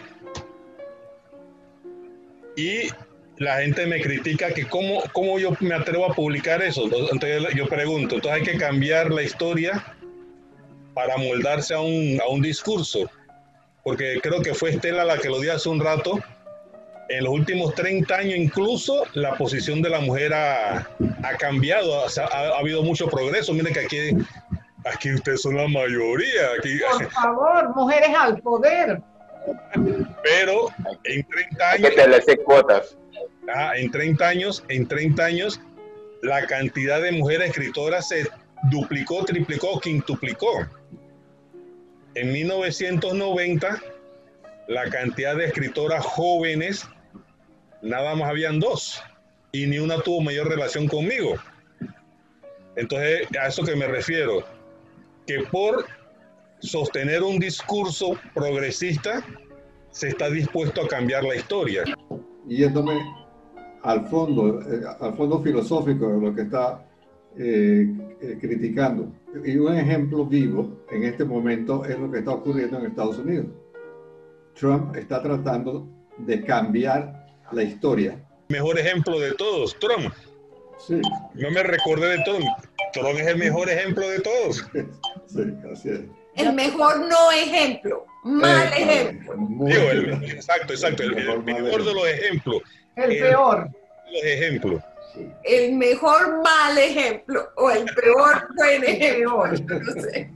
Y la gente me critica que cómo yo me atrevo a publicar eso. Entonces yo pregunto, entonces hay que cambiar la historia para moldarse a un discurso. Porque creo que fue Estela la que lo dio hace un rato. En los últimos 30 años incluso la posición de la mujer ha cambiado, ha habido mucho progreso. Miren que aquí ustedes son la mayoría. Por favor, mujeres al poder. Pero en 30 años... Hay que establecer cuotas. En 30 años, la cantidad de mujeres escritoras se duplicó, triplicó, quintuplicó. En 1990, la cantidad de escritoras jóvenes, nada más habían 2, y ni una tuvo mayor relación conmigo. Entonces, a eso que me refiero, que por sostener un discurso progresista, se está dispuesto a cambiar la historia. Yéndome al fondo filosófico de lo que está criticando. Y un ejemplo vivo en este momento es lo que está ocurriendo en Estados Unidos. Trump está tratando de cambiar la historia. Mejor ejemplo de todos, Trump. Sí. No me recordé de Trump. Trump es el mejor ejemplo de todos. Sí, así es. El mejor no ejemplo, mal ejemplo. Exacto, el mejor de los ejemplos. El peor. Los ejemplos. El mejor mal ejemplo o el peor buen ejemplo. No sé.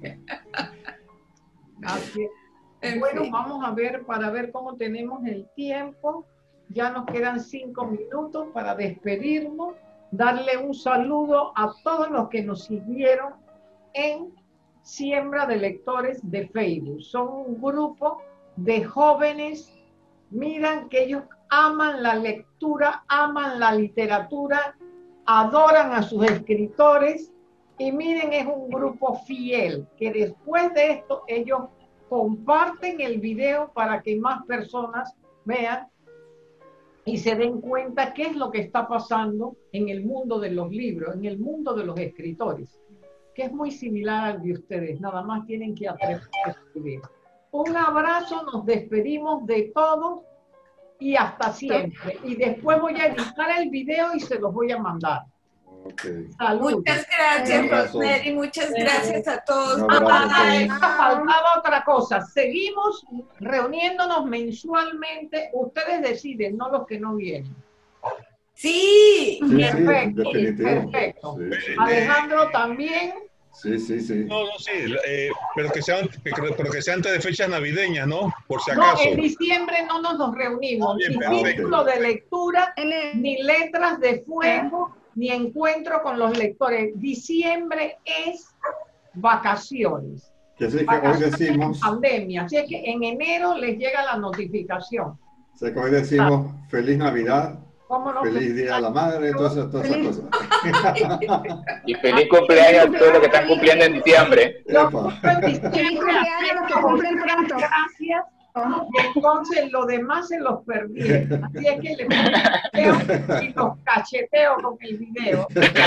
Así es. Bueno, vamos a ver para ver cómo tenemos el tiempo. Ya nos quedan 5 minutos para despedirnos. Darle un saludo a todos los que nos siguieron en Siembra de Lectores de Facebook. Son un grupo de jóvenes, miran que ellos aman la lectura, aman la literatura, adoran a sus escritores y miren, es un grupo fiel, que después de esto ellos comparten el video para que más personas vean y se den cuenta qué es lo que está pasando en el mundo de los libros, en el mundo de los escritores, que es muy similar al de ustedes, nada más tienen que atreverse a escribir. Un abrazo, nos despedimos de todos y hasta siempre. Y después voy a editar el video y se los voy a mandar. Okay. Salud. Muchas gracias, Rosemary, muchas gracias a todos. Faltaba otra cosa. Seguimos reuniéndonos mensualmente. Ustedes deciden, no los que no vienen. Sí, perfecto, sí, perfecto. Sí. Alejandro también. Sí. No, sí, pero que sea antes de fechas navideñas, ¿no? Por si acaso. No, en diciembre no nos reunimos. Bien, Ni círculo de lectura, ni letras de fuego, ni encuentro con los lectores. Diciembre es vacaciones. Que sí, que hoy decimos... Pandemia. Así es que en enero les llega la notificación. Sé que hoy decimos Feliz Navidad. No? Feliz Día de la Madre, todas esas cosas. Y feliz cumpleaños a todos los que están cumpliendo en diciembre. Feliz cumpleaños los que cumplen pronto. Gracias. Y entonces lo demás se los perdí. Así es que les video y los cacheteo con el video.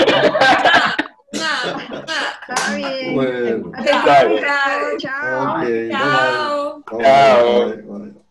Está bien. Bueno. Chao. Okay, Chao. bye. Bye. Bye.